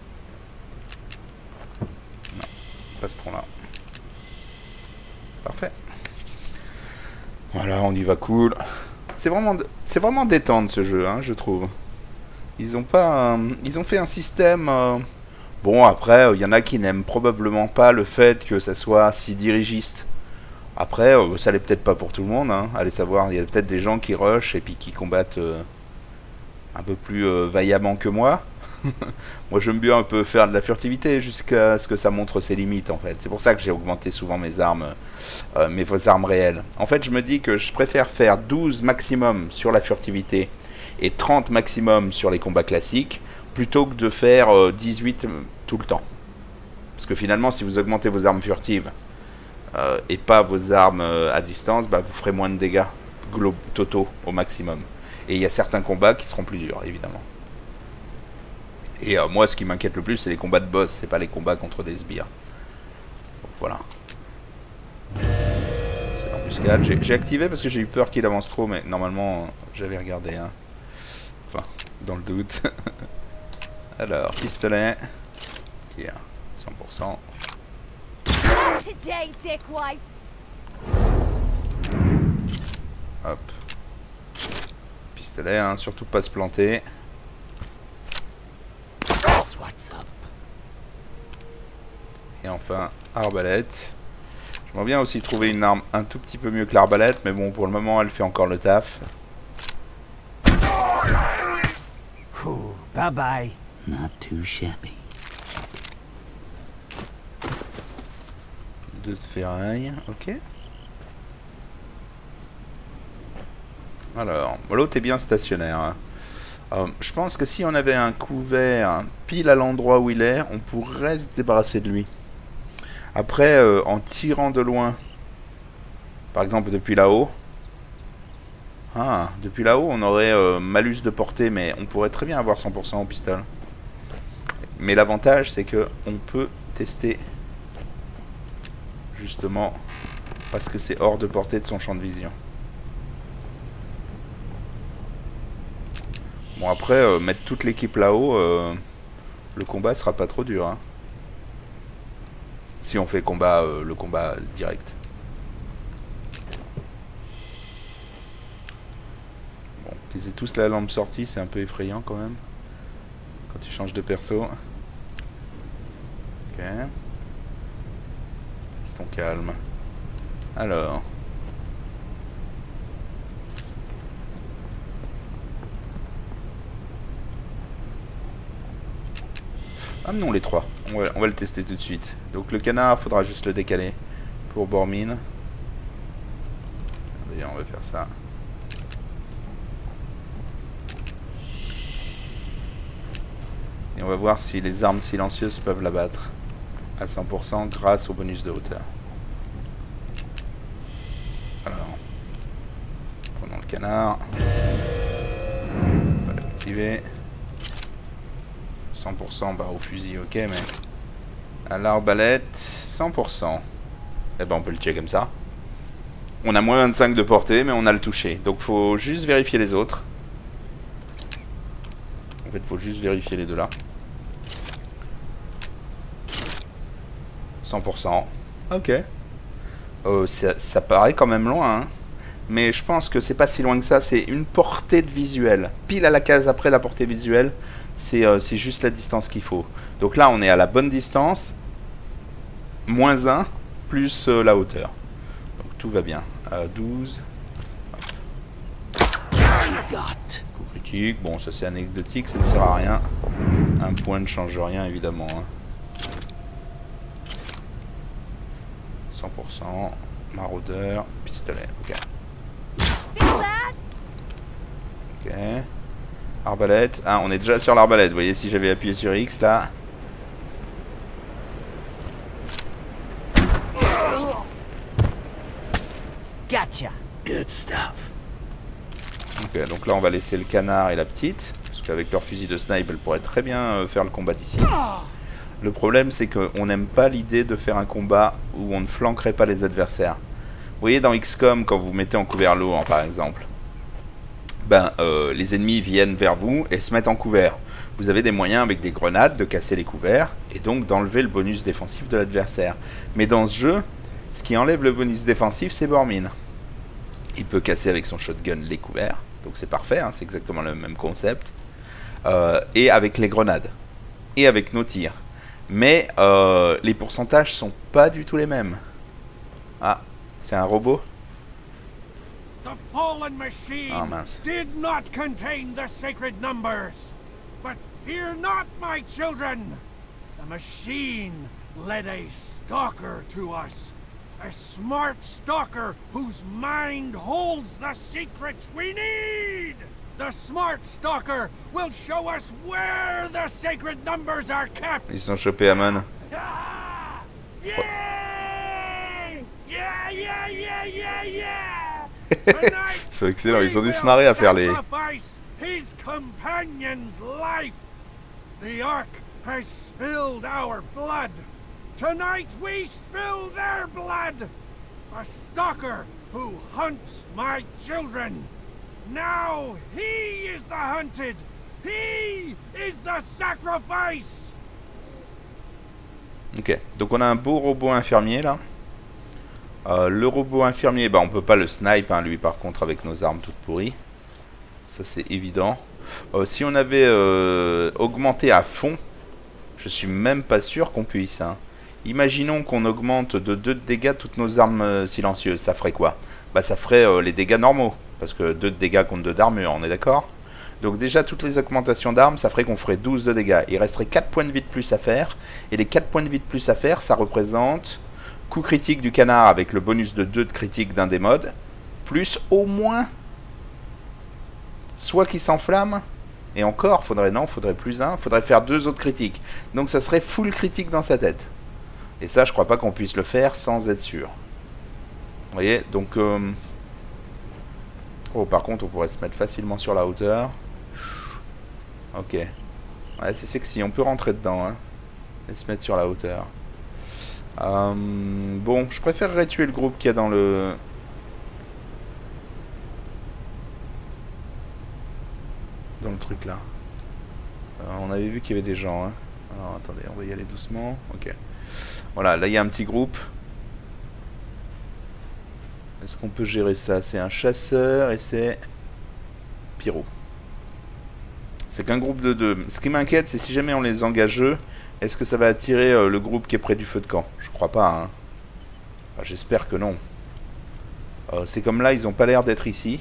Non, pas ce tronc là. Parfait. Voilà, on y va cool. C'est vraiment, c'est vraiment détente ce jeu, hein, je trouve. Ils ont pas, euh, ils ont fait un système. Euh, bon, après, il euh, y en a qui n'aiment probablement pas le fait que ça soit si dirigiste. Après, euh, ça l'est peut-être pas pour tout le monde. Hein. Allez savoir, il y a peut-être des gens qui rushent et puis qui combattent euh, un peu plus euh, vaillamment que moi. Moi j'aime bien un peu faire de la furtivité jusqu'à ce que ça montre ses limites en fait. C'est pour ça que j'ai augmenté souvent mes armes, euh, mes armes réelles. En fait je me dis que je préfère faire douze maximum sur la furtivité et trente maximum sur les combats classiques plutôt que de faire euh, dix-huit tout le temps. Parce que finalement si vous augmentez vos armes furtives euh, et pas vos armes euh, à distance, bah, vous ferez moins de dégâts globaux totaux au maximum. Et il y a certains combats qui seront plus durs évidemment. Et euh, moi, ce qui m'inquiète le plus, c'est les combats de boss, c'est pas les combats contre des sbires. Donc voilà. C'est l'embuscade. J'ai activé parce que j'ai eu peur qu'il avance trop, mais normalement, j'avais regardé. Hein. Enfin, dans le doute. Alors, pistolet. Tir, cent pour cent. Hop. Pistolet, hein, surtout pas se planter. Et enfin, arbalète. J'aimerais bien aussi trouver une arme un tout petit peu mieux que l'arbalète, mais bon, pour le moment, elle fait encore le taf. Bye bye. Not too shabby. Deux ferrailles, ok. Alors, l'autre est bien stationnaire. Hein. Euh, je pense que si on avait un couvert pile à l'endroit où il est, on pourrait se débarrasser de lui. Après, euh, en tirant de loin, par exemple depuis là-haut, ah, depuis là-haut, on aurait euh, malus de portée, mais on pourrait très bien avoir cent pour cent au pistolet. Mais l'avantage, c'est que on peut tester, justement, parce que c'est hors de portée de son champ de vision. Bon après, euh, mettre toute l'équipe là-haut, euh, le combat sera pas trop dur. Hein. Si on fait combat, euh, le combat direct. Bon, ils aient tous la lampe sortie, c'est un peu effrayant quand même. Quand tu changes de perso. Ok. Restons calmes. Alors... Ah non, les trois. On va, on va le tester tout de suite. Donc le canard, faudra juste le décaler pour Bormin. D'ailleurs, on va faire ça. Et on va voir si les armes silencieuses peuvent l'abattre à cent pour cent grâce au bonus de hauteur. Alors, prenons le canard. On va l'activer. cent pour cent bah, au fusil, ok, mais à l'arbalète, cent pour cent. Eh ben, on peut le tuer comme ça. On a moins vingt-cinq de portée, mais on a le touché. Donc, faut juste vérifier les autres. En fait, faut juste vérifier les deux là. cent pour cent. Ok. Euh, ça, ça paraît quand même loin, hein. Mais je pense que c'est pas si loin que ça. C'est une portée de visuel. Pile à la case après la portée visuelle. C'est euh, juste la distance qu'il faut. Donc là, on est à la bonne distance. Moins un, plus euh, la hauteur. Donc tout va bien. Euh, douze. Coup critique. Bon, ça c'est anecdotique, ça ne sert à rien. Un point ne change rien, évidemment. Hein. cent pour cent. Maraudeur. Pistolet. Ok. Ok. Arbalète. Ah, on est déjà sur l'arbalète. Vous voyez, si j'avais appuyé sur X, là... Gotcha. Good stuff. Ok, donc là, on va laisser le canard et la petite. Parce qu'avec leur fusil de snipe, elles pourraient très bien euh, faire le combat d'ici. Le problème, c'est qu'on n'aime pas l'idée de faire un combat où on ne flanquerait pas les adversaires. Vous voyez, dans X COM, quand vous mettez en couvert l'eau, par exemple... Ben, euh, les ennemis viennent vers vous et se mettent en couvert. Vous avez des moyens avec des grenades de casser les couverts et donc d'enlever le bonus défensif de l'adversaire. Mais dans ce jeu, ce qui enlève le bonus défensif, c'est Bormin. Il peut casser avec son shotgun les couverts, donc c'est parfait, hein, c'est exactement le même concept. Euh, et avec les grenades. Et avec nos tirs. Mais euh, les pourcentages sont pas du tout les mêmes. Ah, c'est un robot? The fallen machine Oh, mince. did not contain the sacred numbers. But fear not, my children. The machine led a stalker to us. A smart stalker whose mind holds the secrets we need. The smart stalker will show us where the sacred numbers are kept. Ils sont chopés Amon. Ah! Yay! Yeah, yeah, yeah, yeah, yeah! C'est excellent, ils ont dû se marrer à faire les... His companion's life. The Ark has spilled our blood. Tonight we spill their blood. A stalker who hunts my children. Now he is the hunted. He is the sacrifice. Ok, donc on a un beau robot infirmier là. Euh, le robot infirmier, bah on peut pas le snipe, hein, lui par contre avec nos armes toutes pourries. Ça c'est évident. Euh, si on avait euh, augmenté à fond, je suis même pas sûr qu'on puisse. Hein. Imaginons qu'on augmente de deux de dégâts toutes nos armes euh, silencieuses. Ça ferait quoi? Bah ça ferait euh, les dégâts normaux. Parce que deux de dégâts contre deux d'armure, on est d'accord? Donc déjà toutes les augmentations d'armes, ça ferait qu'on ferait douze de dégâts. Il resterait quatre points de vie de plus à faire. Et les quatre points de vie de plus à faire, ça représente... coup critique du canard avec le bonus de deux de critique d'un des modes, plus au moins soit qui s'enflamme, et encore, faudrait non, faudrait plus un, faudrait faire deux autres critiques. Donc ça serait full critique dans sa tête. Et ça, je crois pas qu'on puisse le faire sans être sûr. Vous voyez, donc... Euh... Oh, par contre, on pourrait se mettre facilement sur la hauteur. Ok. Ouais, c'est sexy, on peut rentrer dedans, hein. Et se mettre sur la hauteur. Euh, bon, je préférerais tuer le groupe qu'il y a dans le... Dans le truc là. Euh, on avait vu qu'il y avait des gens. Hein. Alors attendez, on va y aller doucement. Ok. Voilà, là il y a un petit groupe. Est-ce qu'on peut gérer ça? C'est un chasseur et c'est... Pyro. C'est qu'un groupe de deux. Ce qui m'inquiète, c'est si jamais on les engage eux, est-ce que ça va attirer euh, le groupe qui est près du feu de camp? Je crois pas, hein. Enfin, j'espère que non. Euh, c'est comme là, ils ont pas l'air d'être ici.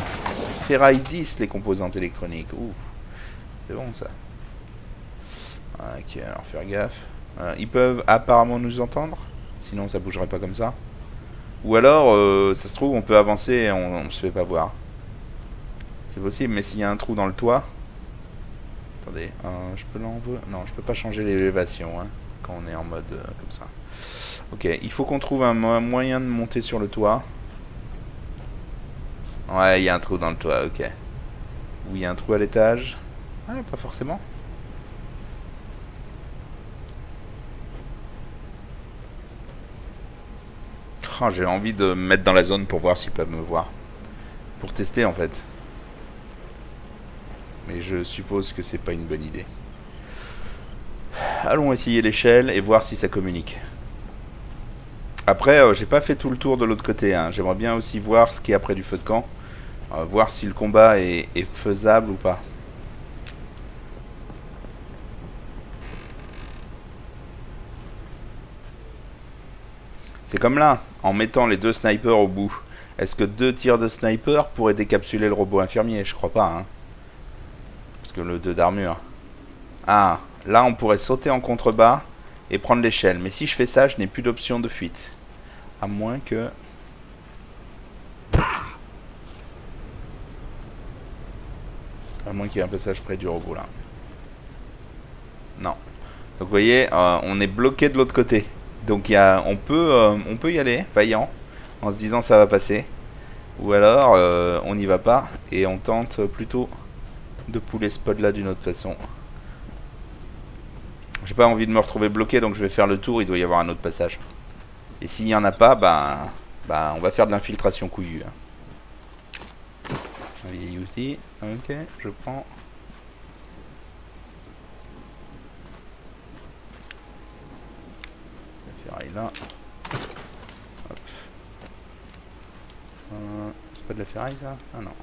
Ferraille dix, les composantes électroniques. Ouh, c'est bon ça. Ok, alors faire gaffe. Euh, ils peuvent apparemment nous entendre. Sinon ça bougerait pas comme ça. Ou alors, euh, ça se trouve, on peut avancer et on, on se fait pas voir. C'est possible, mais s'il y a un trou dans le toit... Attendez, euh, je peux l'envoyer... Non, je peux pas changer l'élévation hein, quand on est en mode euh, comme ça. Ok, il faut qu'on trouve un, un moyen de monter sur le toit. Ouais, il y a un trou dans le toit, ok. Ou il y a un trou à l'étage. Ah, pas forcément. Oh, j'ai envie de me mettre dans la zone pour voir s'ils peuvent me voir. Pour tester en fait. Mais je suppose que c'est pas une bonne idée. Allons essayer l'échelle et voir si ça communique. Après, euh, j'ai pas fait tout le tour de l'autre côté. Hein. J'aimerais bien aussi voir ce qu'il y a près du feu de camp. Euh, voir si le combat est, est faisable ou pas. C'est comme là, en mettant les deux snipers au bout. Est-ce que deux tirs de sniper pourraient décapsuler le robot infirmier? Je crois pas, hein. Parce que le deux d'armure. Ah, là on pourrait sauter en contrebas et prendre l'échelle. Mais si je fais ça, je n'ai plus d'option de fuite. À moins que... À moins qu'il y ait un passage près du robot là. Non. Donc vous voyez, euh, on est bloqué de l'autre côté. Donc y a, on, peut, euh, on peut y aller, vaillant, en se disant ça va passer. Ou alors, euh, on n'y va pas et on tente plutôt de pouler ce pod là d'une autre façon. J'ai pas envie de me retrouver bloqué, donc je vais faire le tour, il doit y avoir un autre passage. Et s'il n'y en a pas, bah, bah, on va faire de l'infiltration couillue. Un vieil outil, ok, je prends. Là. Hop. Euh, c'est pas de la ferraille ça? Ah non.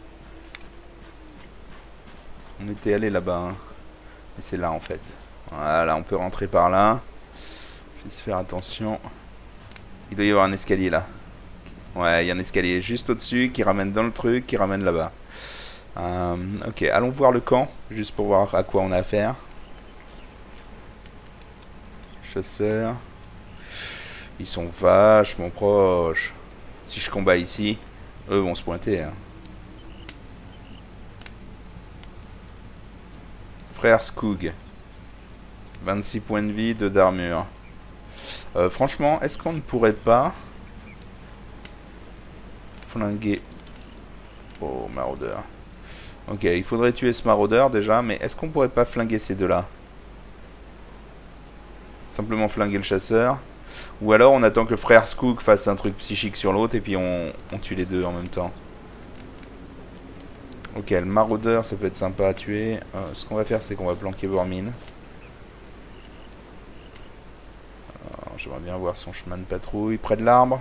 On était allé là-bas. Hein. Et c'est là en fait. Voilà, on peut rentrer par là. Juste faire attention. Il doit y avoir un escalier là. Ouais, il y a un escalier juste au-dessus qui ramène dans le truc, qui ramène là-bas. Euh, ok, allons voir le camp, juste pour voir à quoi on a affaire. Chasseurs. Ils sont vachement proches. Si je combats ici, eux vont se pointer. Hein. Frère Skoog. vingt-six points de vie, deux d'armure. Euh, franchement, est-ce qu'on ne pourrait pas flinguer... Oh, maraudeur. Ok, il faudrait tuer ce maraudeur déjà, mais est-ce qu'on pourrait pas flinguer ces deux-là? Simplement flinguer le chasseur. Ou alors on attend que frère Skoog fasse un truc psychique sur l'autre et puis on, on tue les deux en même temps. Ok, le maraudeur ça peut être sympa à tuer. Euh, ce qu'on va faire c'est qu'on va planquer Bormin. J'aimerais bien voir son chemin de patrouille près de l'arbre.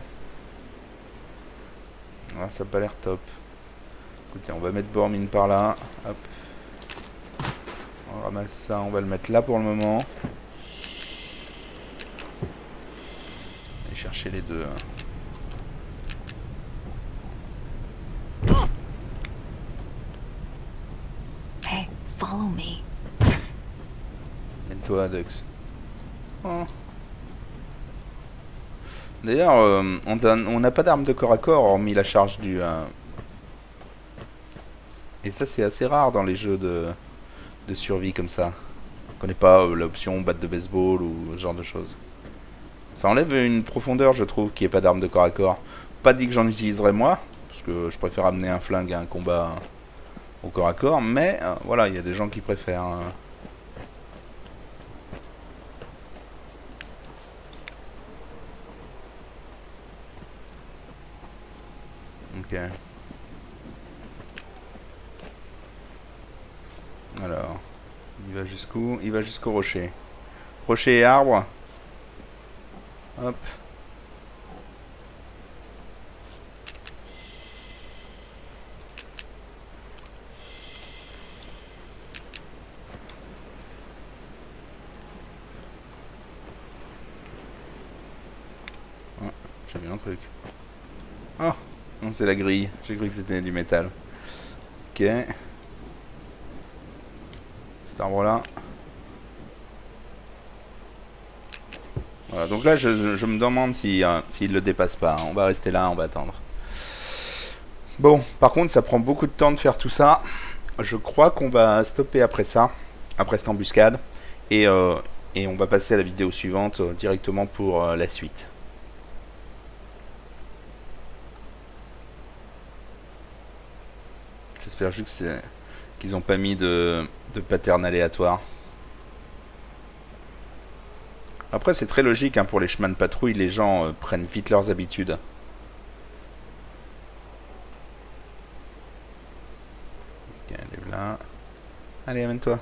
Ah, ça n'a pas l'air top. Écoutez, on va mettre Bormin par là. Hop. On ramasse ça, on va le mettre là pour le moment. Chercher les deux. Hey, follow me. Mène-toi, Dux. Oh. D'ailleurs, euh, on n'a pas d'arme de corps à corps hormis la charge du... Euh... Et ça, c'est assez rare dans les jeux de, de survie comme ça. On connaît pas euh, l'option batte de baseball ou ce genre de choses. Ça enlève une profondeur, je trouve, qui est pas d'arme de corps à corps. Pas dit que j'en utiliserais moi, parce que je préfère amener un flingue à un combat au corps à corps, mais euh, voilà, il y a des gens qui préfèrent. Hein. Ok. Alors, il va jusqu'où? Il va jusqu'au rocher. Rocher et arbre. Hop. Oh, j'ai vu un truc. Oh, non, c'est la grille. J'ai cru que c'était du métal. Ok. Cet arbre là. Voilà, donc là, je, je me demande si, euh, s'il le dépasse pas. On va rester là, on va attendre. Bon, par contre, ça prend beaucoup de temps de faire tout ça. Je crois qu'on va stopper après ça, après cette embuscade. Et, euh, et on va passer à la vidéo suivante euh, directement pour euh, la suite. J'espère juste qu'ils n'ont pas mis de, de pattern aléatoire. Après, c'est très logique, hein, pour les chemins de patrouille, les gens euh, prennent vite leurs habitudes. Ok, allez là. Allez, amène-toi.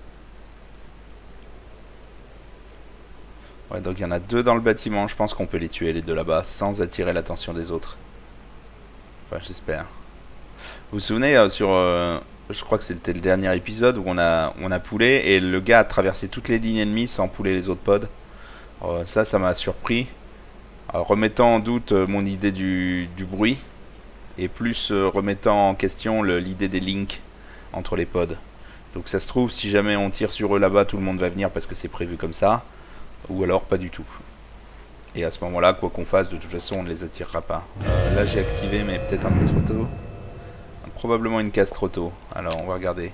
Ouais, donc il y en a deux dans le bâtiment. Je pense qu'on peut les tuer, les deux là-bas, sans attirer l'attention des autres. Enfin, j'espère. Vous vous souvenez, euh, sur... Euh, je crois que c'était le dernier épisode où on a, on a poulé, et le gars a traversé toutes les lignes ennemies sans pouler les autres pods. Euh, ça, ça m'a surpris. Euh, remettant en doute euh, mon idée du, du bruit, et plus euh, remettant en question l'idée des links entre les pods. Donc ça se trouve, si jamais on tire sur eux là-bas, tout le monde va venir parce que c'est prévu comme ça, ou alors pas du tout. Et à ce moment-là, quoi qu'on fasse, de toute façon, on ne les attirera pas. Euh, là, j'ai activé, mais peut-être un peu trop tôt. Probablement une case trop tôt. Alors, on va regarder.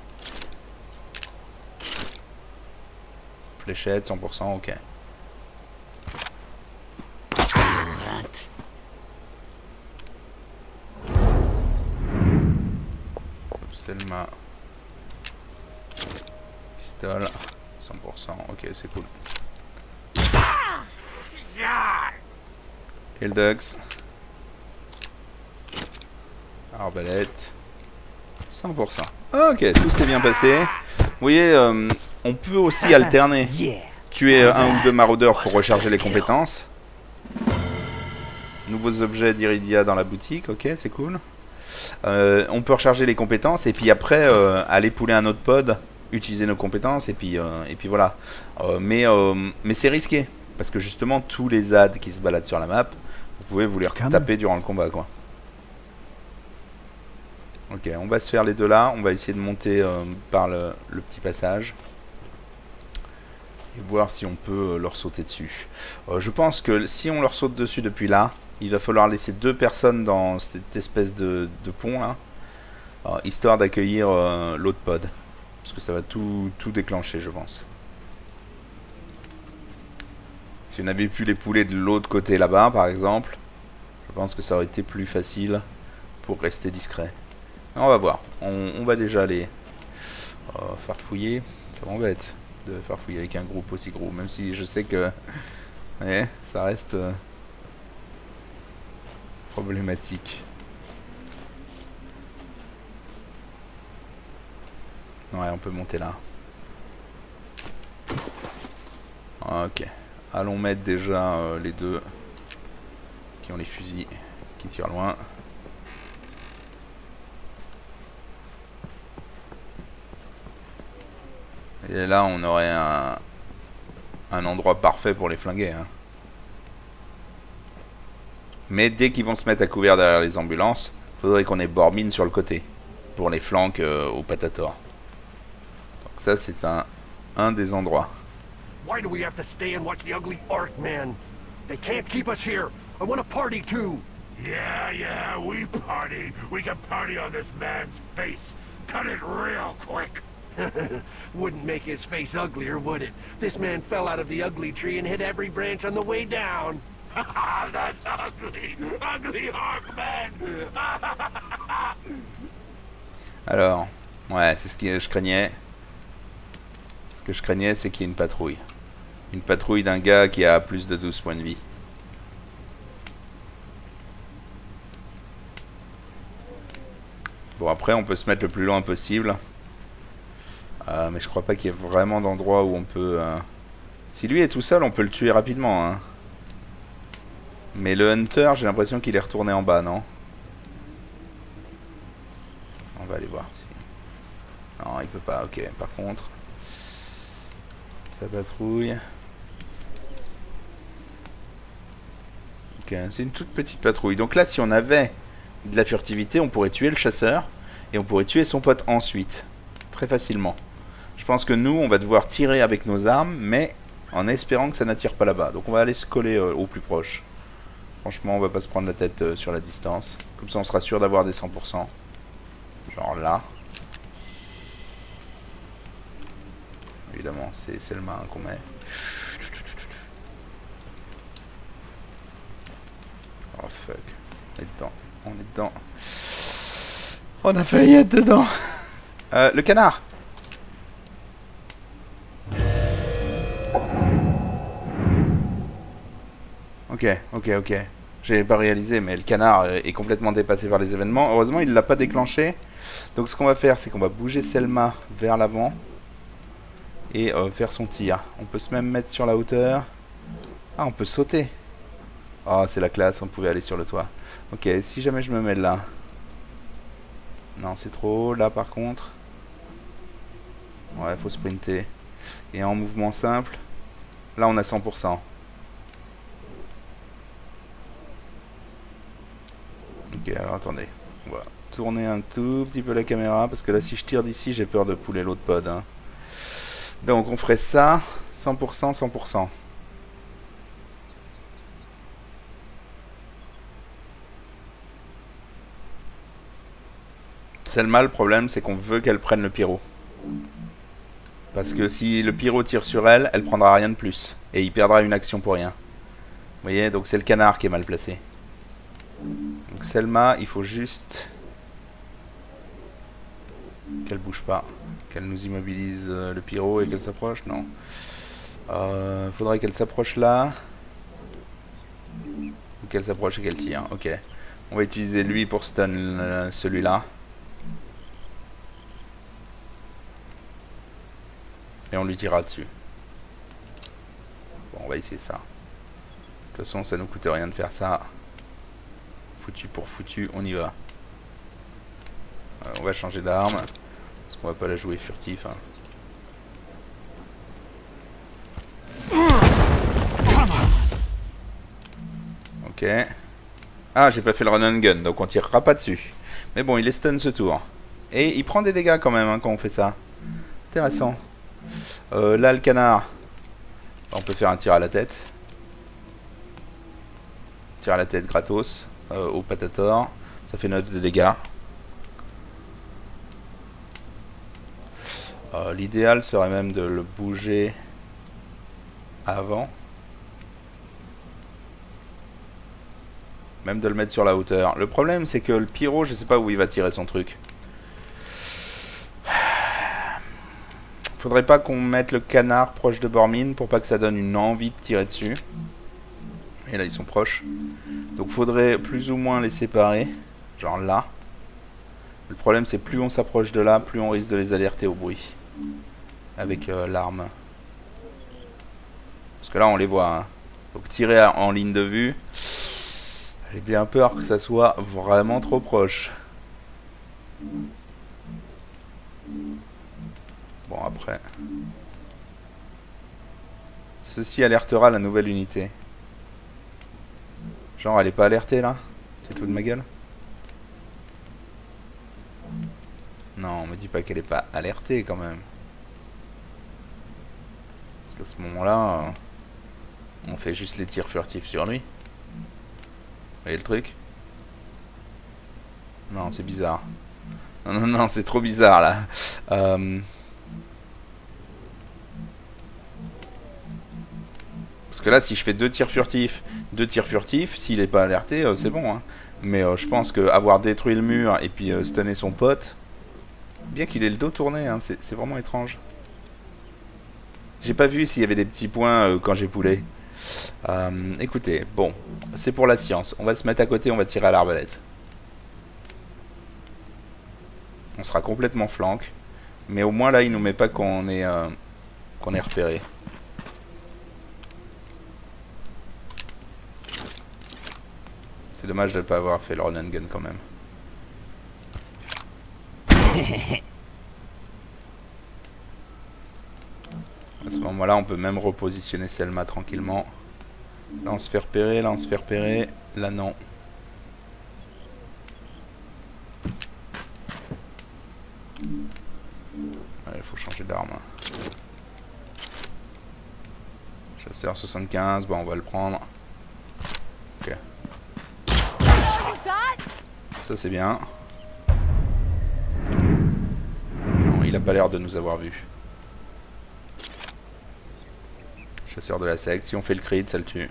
Fléchette, cent pour cent, ok. Selma. Pistole, cent pour cent, ok, c'est cool. Hildux. Arbalète. cent pour cent. Ok, tout s'est bien passé. Vous voyez, euh, on peut aussi alterner. Tuer un ou deux maraudeurs pour recharger les compétences. Nouveaux objets d'Iridia dans la boutique, ok, c'est cool. Euh, on peut recharger les compétences et puis après euh, aller pouler un autre pod, utiliser nos compétences et puis, euh, et puis voilà. Euh, mais euh, mais c'est risqué parce que justement tous les A D qui se baladent sur la map, vous pouvez vous les taper durant le combat, quoi. Ok, on va se faire les deux là, on va essayer de monter euh, par le, le petit passage et voir si on peut euh, leur sauter dessus. Euh, je pense que si on leur saute dessus depuis là, il va falloir laisser deux personnes dans cette espèce de, de pont là, euh, histoire d'accueillir euh, l'autre pod, parce que ça va tout, tout déclencher, je pense. Si on avait pu les pouler de l'autre côté là-bas par exemple, je pense que ça aurait été plus facile pour rester discret. On va voir, on, on va déjà aller euh, farfouiller, ça m'embête de farfouiller avec un groupe aussi gros, même si je sais que ouais, ça reste euh, problématique. Ouais, on peut monter là. Ok, allons mettre déjà euh, les deux qui ont les fusils, qui tirent loin. Et là, on aurait un, un endroit parfait pour les flinguer, hein. Mais dès qu'ils vont se mettre à couvert derrière les ambulances, il faudrait qu'on ait Bormine sur le côté, pour les flancs euh, au Patator. Donc ça, c'est un, un des endroits. Why do we have to stay and watch the ugly orc man? They can't keep us here. I want to party too. Yeah, yeah, we party. We can party on this man's face. Cut it real quick. Wouldn't make his face uglier, would it? This man fell out of the ugly tree and hit every branch on the way down. That's ugly. Ugly orc man. Alors, ouais, c'est ce que je craignais. Ce que je craignais, c'est qu'il y ait une patrouille. Une patrouille d'un gars qui a plus de douze points de vie. Bon, après, on peut se mettre le plus loin possible. Euh, mais je crois pas qu'il y ait vraiment d'endroit où on peut... Euh... Si lui est tout seul, on peut le tuer rapidement, hein. Mais le Hunter, j'ai l'impression qu'il est retourné en bas, non? On va aller voir si... Non, il peut pas, ok. Par contre... Sa patrouille... Ok, c'est une toute petite patrouille. Donc là, si on avait de la furtivité, on pourrait tuer le chasseur. Et on pourrait tuer son pote ensuite. Très facilement. Je pense que nous, on va devoir tirer avec nos armes, mais en espérant que ça n'attire pas là-bas. Donc on va aller se coller euh, au plus proche. Franchement, on va pas se prendre la tête euh, sur la distance. Comme ça, on sera sûr d'avoir des cent pour cent. Genre là. Évidemment, c'est Selma hein, qu'on met. Oh fuck. On est dedans. On est dedans. On a failli être dedans. Euh, le canard. Ok, ok, ok. J'avais pas réalisé, mais le canard est complètement dépassé par les événements. Heureusement, il l'a pas déclenché. Donc ce qu'on va faire, c'est qu'on va bouger Selma vers l'avant. Et euh, faire son tir. On peut se même mettre sur la hauteur. Ah, on peut sauter. Ah, oh, c'est la classe, on pouvait aller sur le toit. Ok, si jamais je me mets là. Non, c'est trop haut. Là, par contre. Ouais, faut sprinter. Et en mouvement simple. Là, on a cent pour cent. Ok, alors attendez. On va tourner un tout petit peu la caméra. Parce que là, si je tire d'ici, j'ai peur de pouler l'autre pod. Hein. Donc, on ferait ça. cent pour cent, cent pour cent. Selma, le problème, c'est qu'on veut qu'elle prenne le pyro. Parce que si le pyro tire sur elle, elle prendra rien de plus. Et il perdra une action pour rien. Vous voyez, donc c'est le canard qui est mal placé. Donc Selma, il faut juste qu'elle bouge pas. Qu'elle nous immobilise euh, le pyro et qu'elle s'approche. Non. Euh, faudrait qu'elle s'approche là. Ou qu'elle s'approche et qu'elle tire. Ok. On va utiliser lui pour stun euh, celui-là. Et on lui tirera dessus. Bon, on va essayer ça. De toute façon, ça nous coûte rien de faire ça. Foutu pour foutu, on y va. Euh, on va changer d'arme. Parce qu'on va pas la jouer furtif. Hein. Ok. Ah, j'ai pas fait le run and gun, donc on tirera pas dessus. Mais bon, il est stun ce tour. Et il prend des dégâts quand même hein, quand on fait ça. Intéressant. Euh, là, le canard. On peut faire un tir à la tête. Tir à la tête gratos. Euh, au patator. Ça fait neuf de dégâts. Euh, L'idéal serait même de le bouger avant. Même de le mettre sur la hauteur. Le problème, c'est que le pyro, je sais pas où il va tirer son truc. Faudrait pas qu'on mette le canard proche de Bormin pour pas que ça donne une envie de tirer dessus. Et là, ils sont proches. Donc, faudrait plus ou moins les séparer. Genre là. Le problème, c'est plus on s'approche de là, plus on risque de les alerter au bruit. Avec euh, l'arme. Parce que là, on les voit. Hein. Donc, tirer en ligne de vue. J'ai bien peur que ça soit vraiment trop proche. Bon, après. Ceci alertera la nouvelle unité. Genre, elle est pas alertée, là? C'est tout de ma gueule? Non, on me dit pas qu'elle est pas alertée, quand même. Parce qu'à ce moment-là, on fait juste les tirs furtifs sur lui. Vous voyez le truc? Non, c'est bizarre. Non, non, non, c'est trop bizarre, là. Euh... Parce que là, si je fais deux tirs furtifs, deux tirs furtifs, s'il n'est pas alerté, euh, c'est bon. Hein. Mais euh, je pense qu'avoir détruit le mur et puis euh, stunner son pote, bien qu'il ait le dos tourné, hein, c'est vraiment étrange. J'ai pas vu s'il y avait des petits points euh, quand j'ai poulé. Euh, écoutez, bon, c'est pour la science. On va se mettre à côté, on va tirer à l'arbalète. On sera complètement flanque. Mais au moins là, il nous met pas qu'on est, euh, qu'on est repéré. C'est dommage de ne pas avoir fait le run and gun quand même. À ce moment-là, on peut même repositionner Selma tranquillement. Là, on se fait repérer, là, on se fait repérer. Là, non. Il faut changer d'arme. Calibre soixante-quinze, bon on va le prendre. Ok. Ça c'est bien. Non, il a pas l'air de nous avoir vu. Chasseur de la secte, si on fait le crit, ça le tue.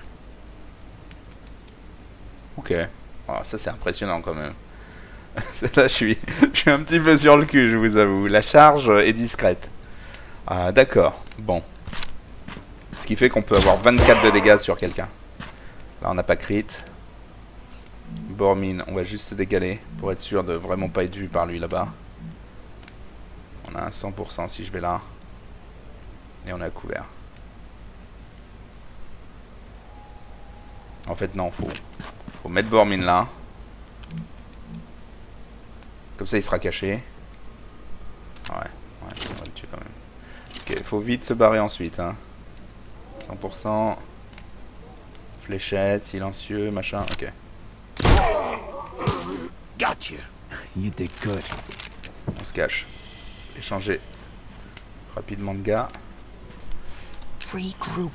Ok. Oh, ça c'est impressionnant quand même. Là je suis, je suis un petit peu sur le cul, je vous avoue. La charge est discrète. Ah d'accord, bon. Ce qui fait qu'on peut avoir vingt-quatre de dégâts sur quelqu'un. Là on n'a pas crit. Bormin, on va juste se décaler pour être sûr de vraiment pas être vu par lui là-bas. On a un cent pour cent si je vais là. Et on est à couvert. En fait non, faut, faut mettre Bormin là. Comme ça il sera caché. Ouais, ouais, ça on va le tuer quand même. Ok, faut vite se barrer ensuite. Hein. cent pour cent. Fléchette, silencieux, machin, ok. Gotcha. You did good. On se cache. Échanger rapidement de gars. Regroup.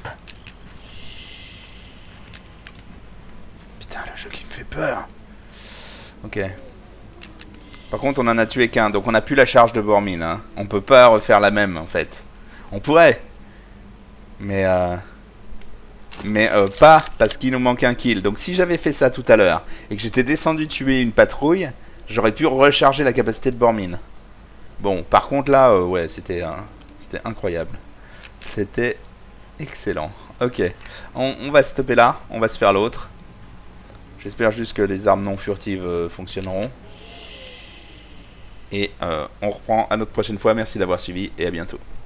Putain, le jeu qui me fait peur. Ok. Par contre, on en a tué qu'un, donc on n'a plus la charge de Bormin. Hein. On peut pas refaire la même, en fait. On pourrait. Mais, euh... Mais euh, pas parce qu'il nous manque un kill. Donc si j'avais fait ça tout à l'heure, et que j'étais descendu tuer une patrouille, j'aurais pu recharger la capacité de Bormin. Bon, par contre là, euh, ouais, c'était euh, c'était incroyable. C'était excellent. Ok, on, on va stopper là, on va se faire l'autre. J'espère juste que les armes non furtives euh, fonctionneront. Et euh, on reprend à notre prochaine fois. Merci d'avoir suivi et à bientôt.